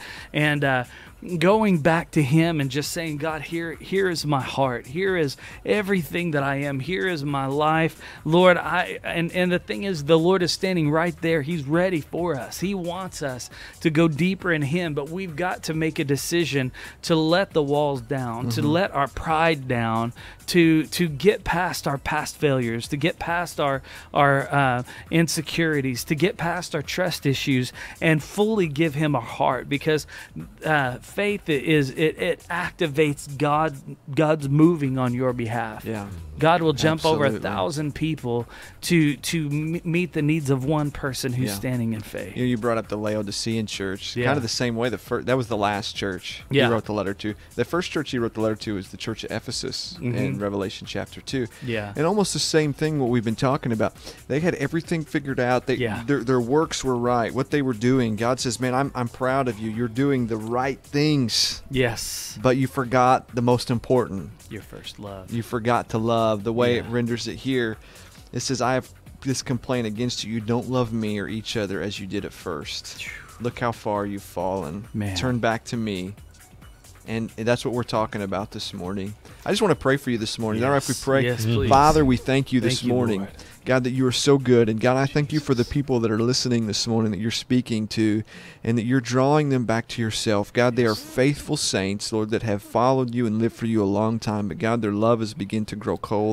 going back to Him and just saying, God, here is my heart. Here is everything that I am. Here is my life. Lord, and the thing is, the Lord is standing right there. He's ready for us. He wants us to go deeper in Him, but we've got to make a decision to let the walls down, to let our pride down, to get past our past failures, to get past our insecurities, to get past our trust issues, and fully give Him our heart, because faith it activates God's moving on your behalf. Yeah. God will jump over 1,000 people to meet the needs of one person who's standing in faith. You brought up the Laodicean church, kind of the same way. That was the last church he wrote the letter to. The first church he wrote the letter to was the church of Ephesus in Revelation chapter 2. Yeah. And almost the same thing what we've been talking about. They had everything figured out. Their works were right. What they were doing, God says, man, I'm proud of you. You're doing the right things. Yes. But you forgot the most important. Your first love. You forgot to love. The way it renders it here, it says, I have this complaint against you. You don't love me or each other as you did at first. Look how far you've fallen. Man. Turn back to me. And that's what we're talking about this morning. I just want to pray for you this morning. Is that all right if we pray? Yes, please. Father, we thank you this morning. Lord. God, that you are so good. And God, I thank you for the people that are listening this morning that you're speaking to, and that you're drawing them back to yourself. God, they are faithful saints, Lord, that have followed you and lived for you a long time. But God, their love has begun to grow cold.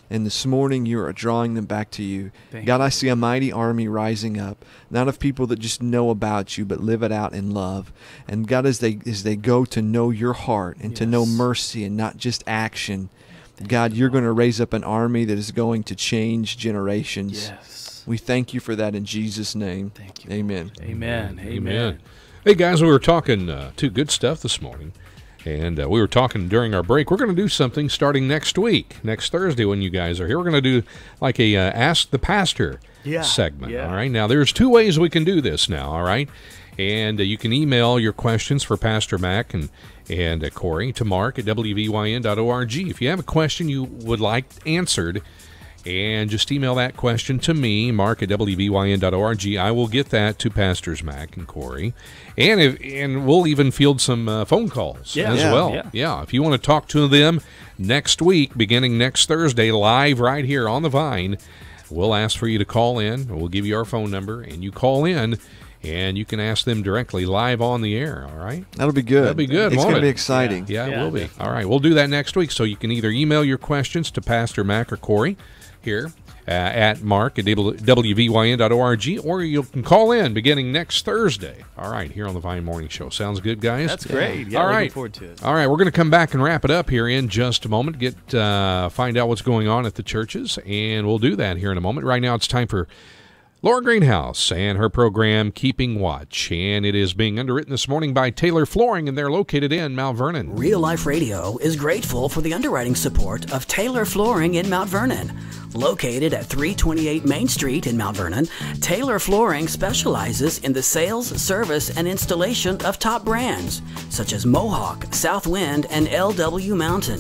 And this morning, you are drawing them back to you. Thank God, I see a mighty army rising up, not of people that just know about you, but live it out in love. And God, as they go to know your heart and to know mercy and not just action, God, you're going to raise up an army that is going to change generations. Yes. We thank you for that in Jesus' name. Thank you. Amen. Amen. Amen. Hey, guys, we were talking to good stuff this morning. And we were talking during our break. We're going to do something starting next week, next Thursday when you guys are here. We're going to do like a Ask the Pastor segment, all right? Now, there's 2 ways we can do this now, all right? And you can email your questions for Pastor Mac and Cory to mark@wvyn.org. If you have a question you would like answered, and just email that question to me, mark@wvyn.org. I will get that to Pastors Mac and Cory. And we'll even field some phone calls as well. Yeah, if you want to talk to them next week, beginning next Thursday, live right here on the Vine, we'll ask for you to call in. We'll give you our phone number, and you call in, and you can ask them directly live on the air, all right? That'll be good. That'll be good, It's won't going to it? be exciting. Yeah, it will be. All right, we'll do that next week. So you can either email your questions to Pastor Mac or Cory here at mark@wvyn.org, or you can call in beginning next Thursday. All right, here on the Vine Morning Show. Sounds good, guys? That's great. Yeah, all looking right. forward to it. All right, we're going to come back and wrap it up here in just a moment, find out what's going on at the churches, and we'll do that here in a moment. Right now it's time for Laura Greenhouse and her program, Keeping Watch, and it is being underwritten this morning by Taylor Flooring, and they're located in Mount Vernon. Real Life Radio is grateful for the underwriting support of Taylor Flooring in Mount Vernon. Located at 328 Main Street in Mount Vernon, Taylor Flooring specializes in the sales, service, and installation of top brands such as Mohawk, Southwind, and LW Mountain.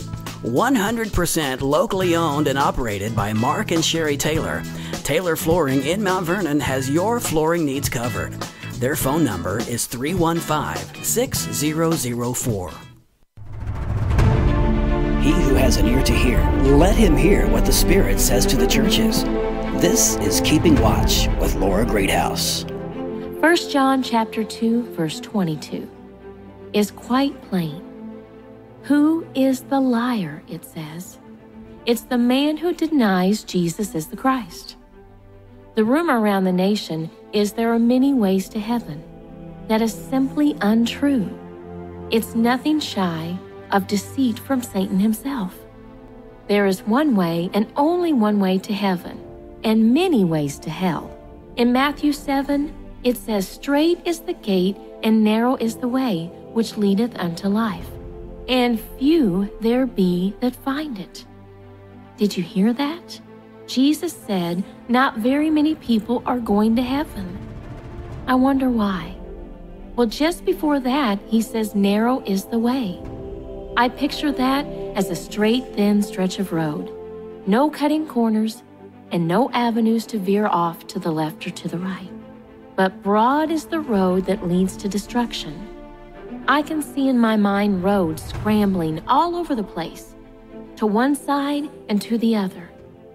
100% locally owned and operated by Mark and Sherry Taylor, Taylor Flooring in Mount Vernon has your flooring needs covered. Their phone number is 315-6004. He who has an ear to hear, let him hear what the Spirit says to the churches. This is Keeping Watch with Laura Greathouse. 1 John chapter 2, verse 22 is quite plain. Who is the liar, it says? It's the man who denies Jesus is the Christ. The rumor around the nation is there are many ways to heaven. That is simply untrue. It's nothing shy of deceit from Satan himself. There is one way and only one way to heaven, and many ways to hell. In Matthew 7, it says, "Straight is the gate, and narrow is the way, which leadeth unto life, and few there be that find it." Did you hear that? Jesus said not very many people are going to heaven. I wonder why. Well, just before that, he says narrow is the way. I picture that as a straight, thin stretch of road. No cutting corners and no avenues to veer off to the left or to the right. But broad is the road that leads to destruction. I can see in my mind roads scrambling all over the place, to one side and to the other.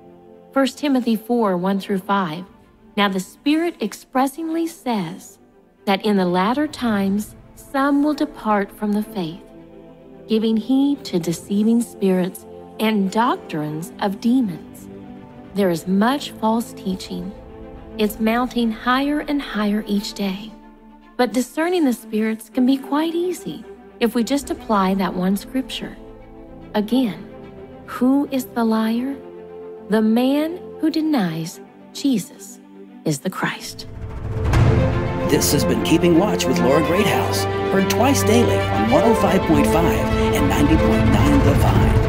1 Timothy 4, 1-5. Now the Spirit expressingly says that in the latter times some will depart from the faith, giving heed to deceiving spirits and doctrines of demons. There is much false teaching. It's mounting higher and higher each day. But discerning the spirits can be quite easy if we just apply that one scripture. Again, who is the liar? The man who denies Jesus is the Christ. This has been Keeping Watch with Laura Greathouse, heard twice daily on 105.5 and 90.9 The Vine.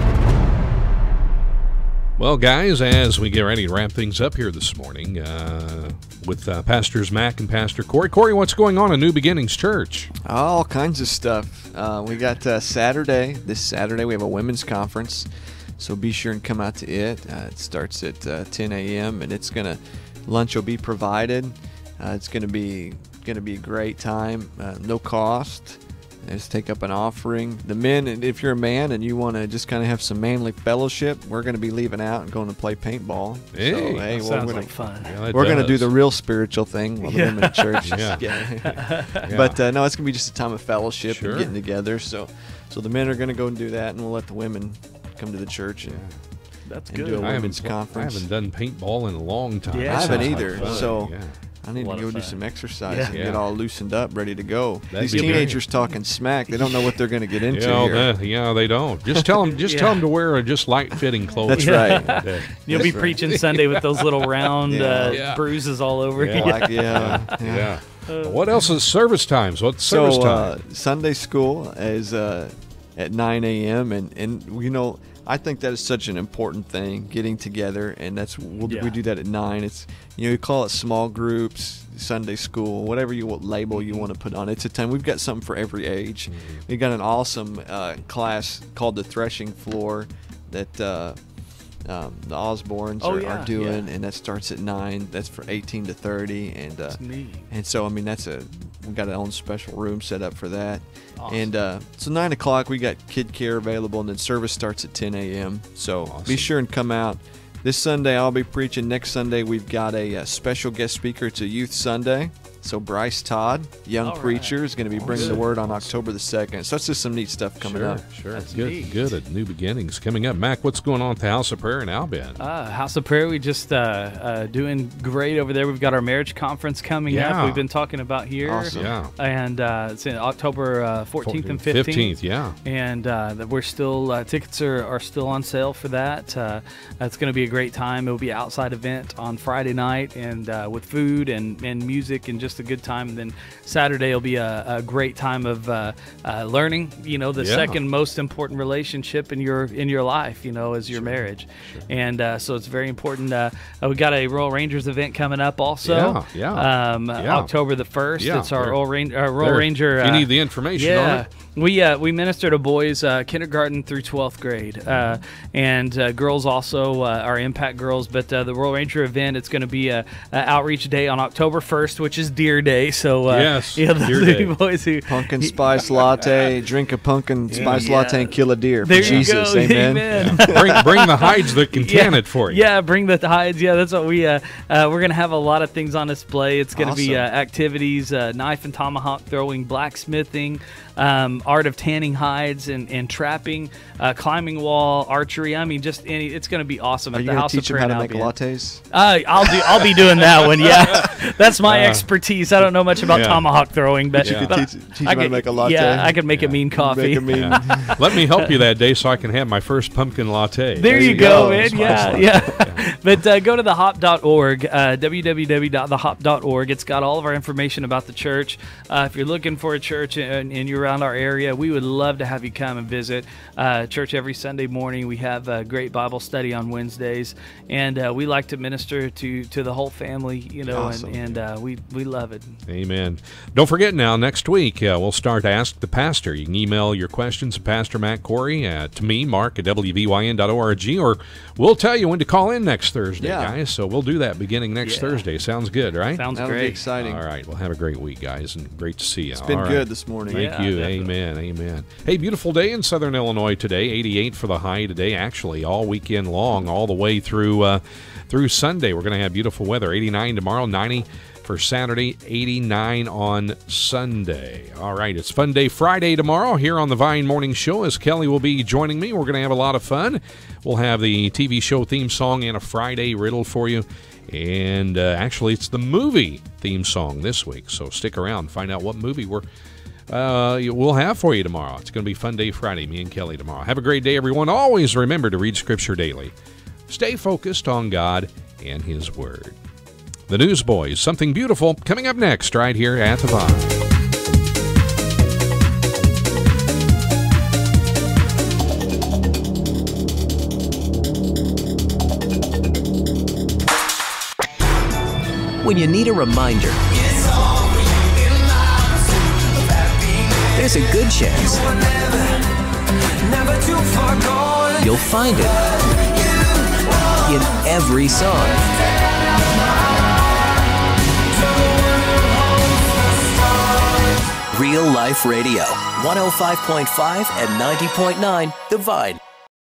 Well, guys, as we get ready to wrap things up here this morning with Pastors Mac and Pastor Cory. Cory, what's going on in New Beginnings Church? All kinds of stuff. We got this Saturday, we have a women's conference, so be sure and come out to it. It starts at 10 a.m., and lunch will be provided. It's going to be a great time, no cost. Just take up an offering. The men, if you're a man and you want to just kind of have some manly fellowship, we're going to be leaving out and going to play paintball. Hey, sounds like fun. Yeah, we're going to do the real spiritual thing while the women in church. Yeah. But no, it's going to be just a time of fellowship Sure. and getting together. So the men are going to go and do that, and we'll let the women come to the church and That's and good. do a women's conference. I haven't done paintball in a long time. I haven't either. So yeah. I need to go do some exercise and Yeah. get all loosened up, ready to go. That'd These be teenagers talking smack. They don't know what they're going to get into here. Yeah, they don't. Just tell them. Tell them to wear just light-fitting clothes. That's right. You'll be preaching Sunday with those little round bruises all over. Yeah. What else is service times? What's service time? Sunday school is at 9 a.m. and you know, I think that is such an important thing, getting together, and we do that at 9. It's, you call it small groups, Sunday school, whatever label you want to put on it. It's a time. We've got something for every age. We've got an awesome class called the Threshing Floor that the Osbornes are doing, and that starts at 9. That's for 18 to 30, and that's neat. And so I mean we've got our own special room set up for that. Awesome. And so 9 o'clock we got kid care available, and then service starts at 10 a.m. So be sure and come out. This Sunday I'll be preaching. Next Sunday we've got a special guest speaker. It's a Youth Sunday. So Bryce Todd, young preacher, is going to be bringing the word on October the 2nd. So that's just some neat stuff coming up. Sure, that's good at New Beginnings coming up. Mac, what's going on at the House of Prayer in Albion? House of Prayer, we just doing great over there. We've got our marriage conference coming up. We've been talking about here. Awesome. Yeah. And it's in October 14th and 15th. 15th, yeah. And we're still, tickets are still on sale for that. It's going to be a great time. It will be an outside event on Friday night, and with food and music and just a good time. And then Saturday will be a great time of learning, the second most important relationship in your life, is your marriage. Sure. And so it's very important. We got a Royal Rangers event coming up also. October the 1st. Yeah. It's our Royal Ranger. If you need the information on it. We minister to boys kindergarten through 12th grade, and girls also are Impact Girls. But the Royal Ranger event, it's going to be a outreach day on October 1st, which is Deer Day. So Deer Day. Boys who pumpkin spice latte, drink a pumpkin spice latte and kill a deer for there Jesus. You go. Amen. Bring the hides that can tan it for you. Yeah, bring the hides. Yeah, that's what we're going to have a lot of things on display. It's going to be activities, knife and tomahawk throwing, blacksmithing, art of tanning hides and trapping, climbing wall, archery. I mean, it's going to be awesome at the House of Prayer. Are you going to teach them how to make lattes? I'll be doing that one. Yeah, that's my expertise. I don't know much about tomahawk throwing, but you could teach them how to make a latte. Yeah, I could make a mean coffee. Let me help you that day so I can have my first pumpkin latte. There you go, man. Yeah. But go to thehop.org, www.thehop.org. It's got all of our information about the church. If you're looking for a church and you're around our area, we would love to have you come and visit. Church every Sunday morning. We have a great Bible study on Wednesdays, and we like to minister to the whole family, awesome. and we love it. Amen. Don't forget now, next week, we'll start Ask the Pastor. You can email your questions to Pastor Mac Cory, to me, Mark, at wvyn.org, or we'll tell you when to call in next Thursday, guys. So we'll do that beginning next Thursday. Sounds good, right? Sounds That'll great. Be exciting. All right. Well, have a great week, guys, and great to see you. It's been good this morning. Thank you. Definitely. Amen. Hey, beautiful day in Southern Illinois today. 88 for the high today, actually, all weekend long, all the way through Sunday. We're going to have beautiful weather. 89 tomorrow, 90 for Saturday, 89 on Sunday. All right, it's Fun Day Friday tomorrow here on the Vine Morning Show, as Kelly will be joining me. We're going to have a lot of fun. We'll have the TV show theme song and a Friday riddle for you. And actually, it's the movie theme song this week. So stick around and find out what movie we'll have for you tomorrow. It's going to be Fun Day Friday, me and Kelly tomorrow. Have a great day, everyone. Always remember to read Scripture daily. Stay focused on God and His Word. The Newsboys, something beautiful coming up next right here at the Vine. When you need a reminder, there's a good chance you'll find it in every song. Real Life Radio, 105.5 and 90.9 The Vine.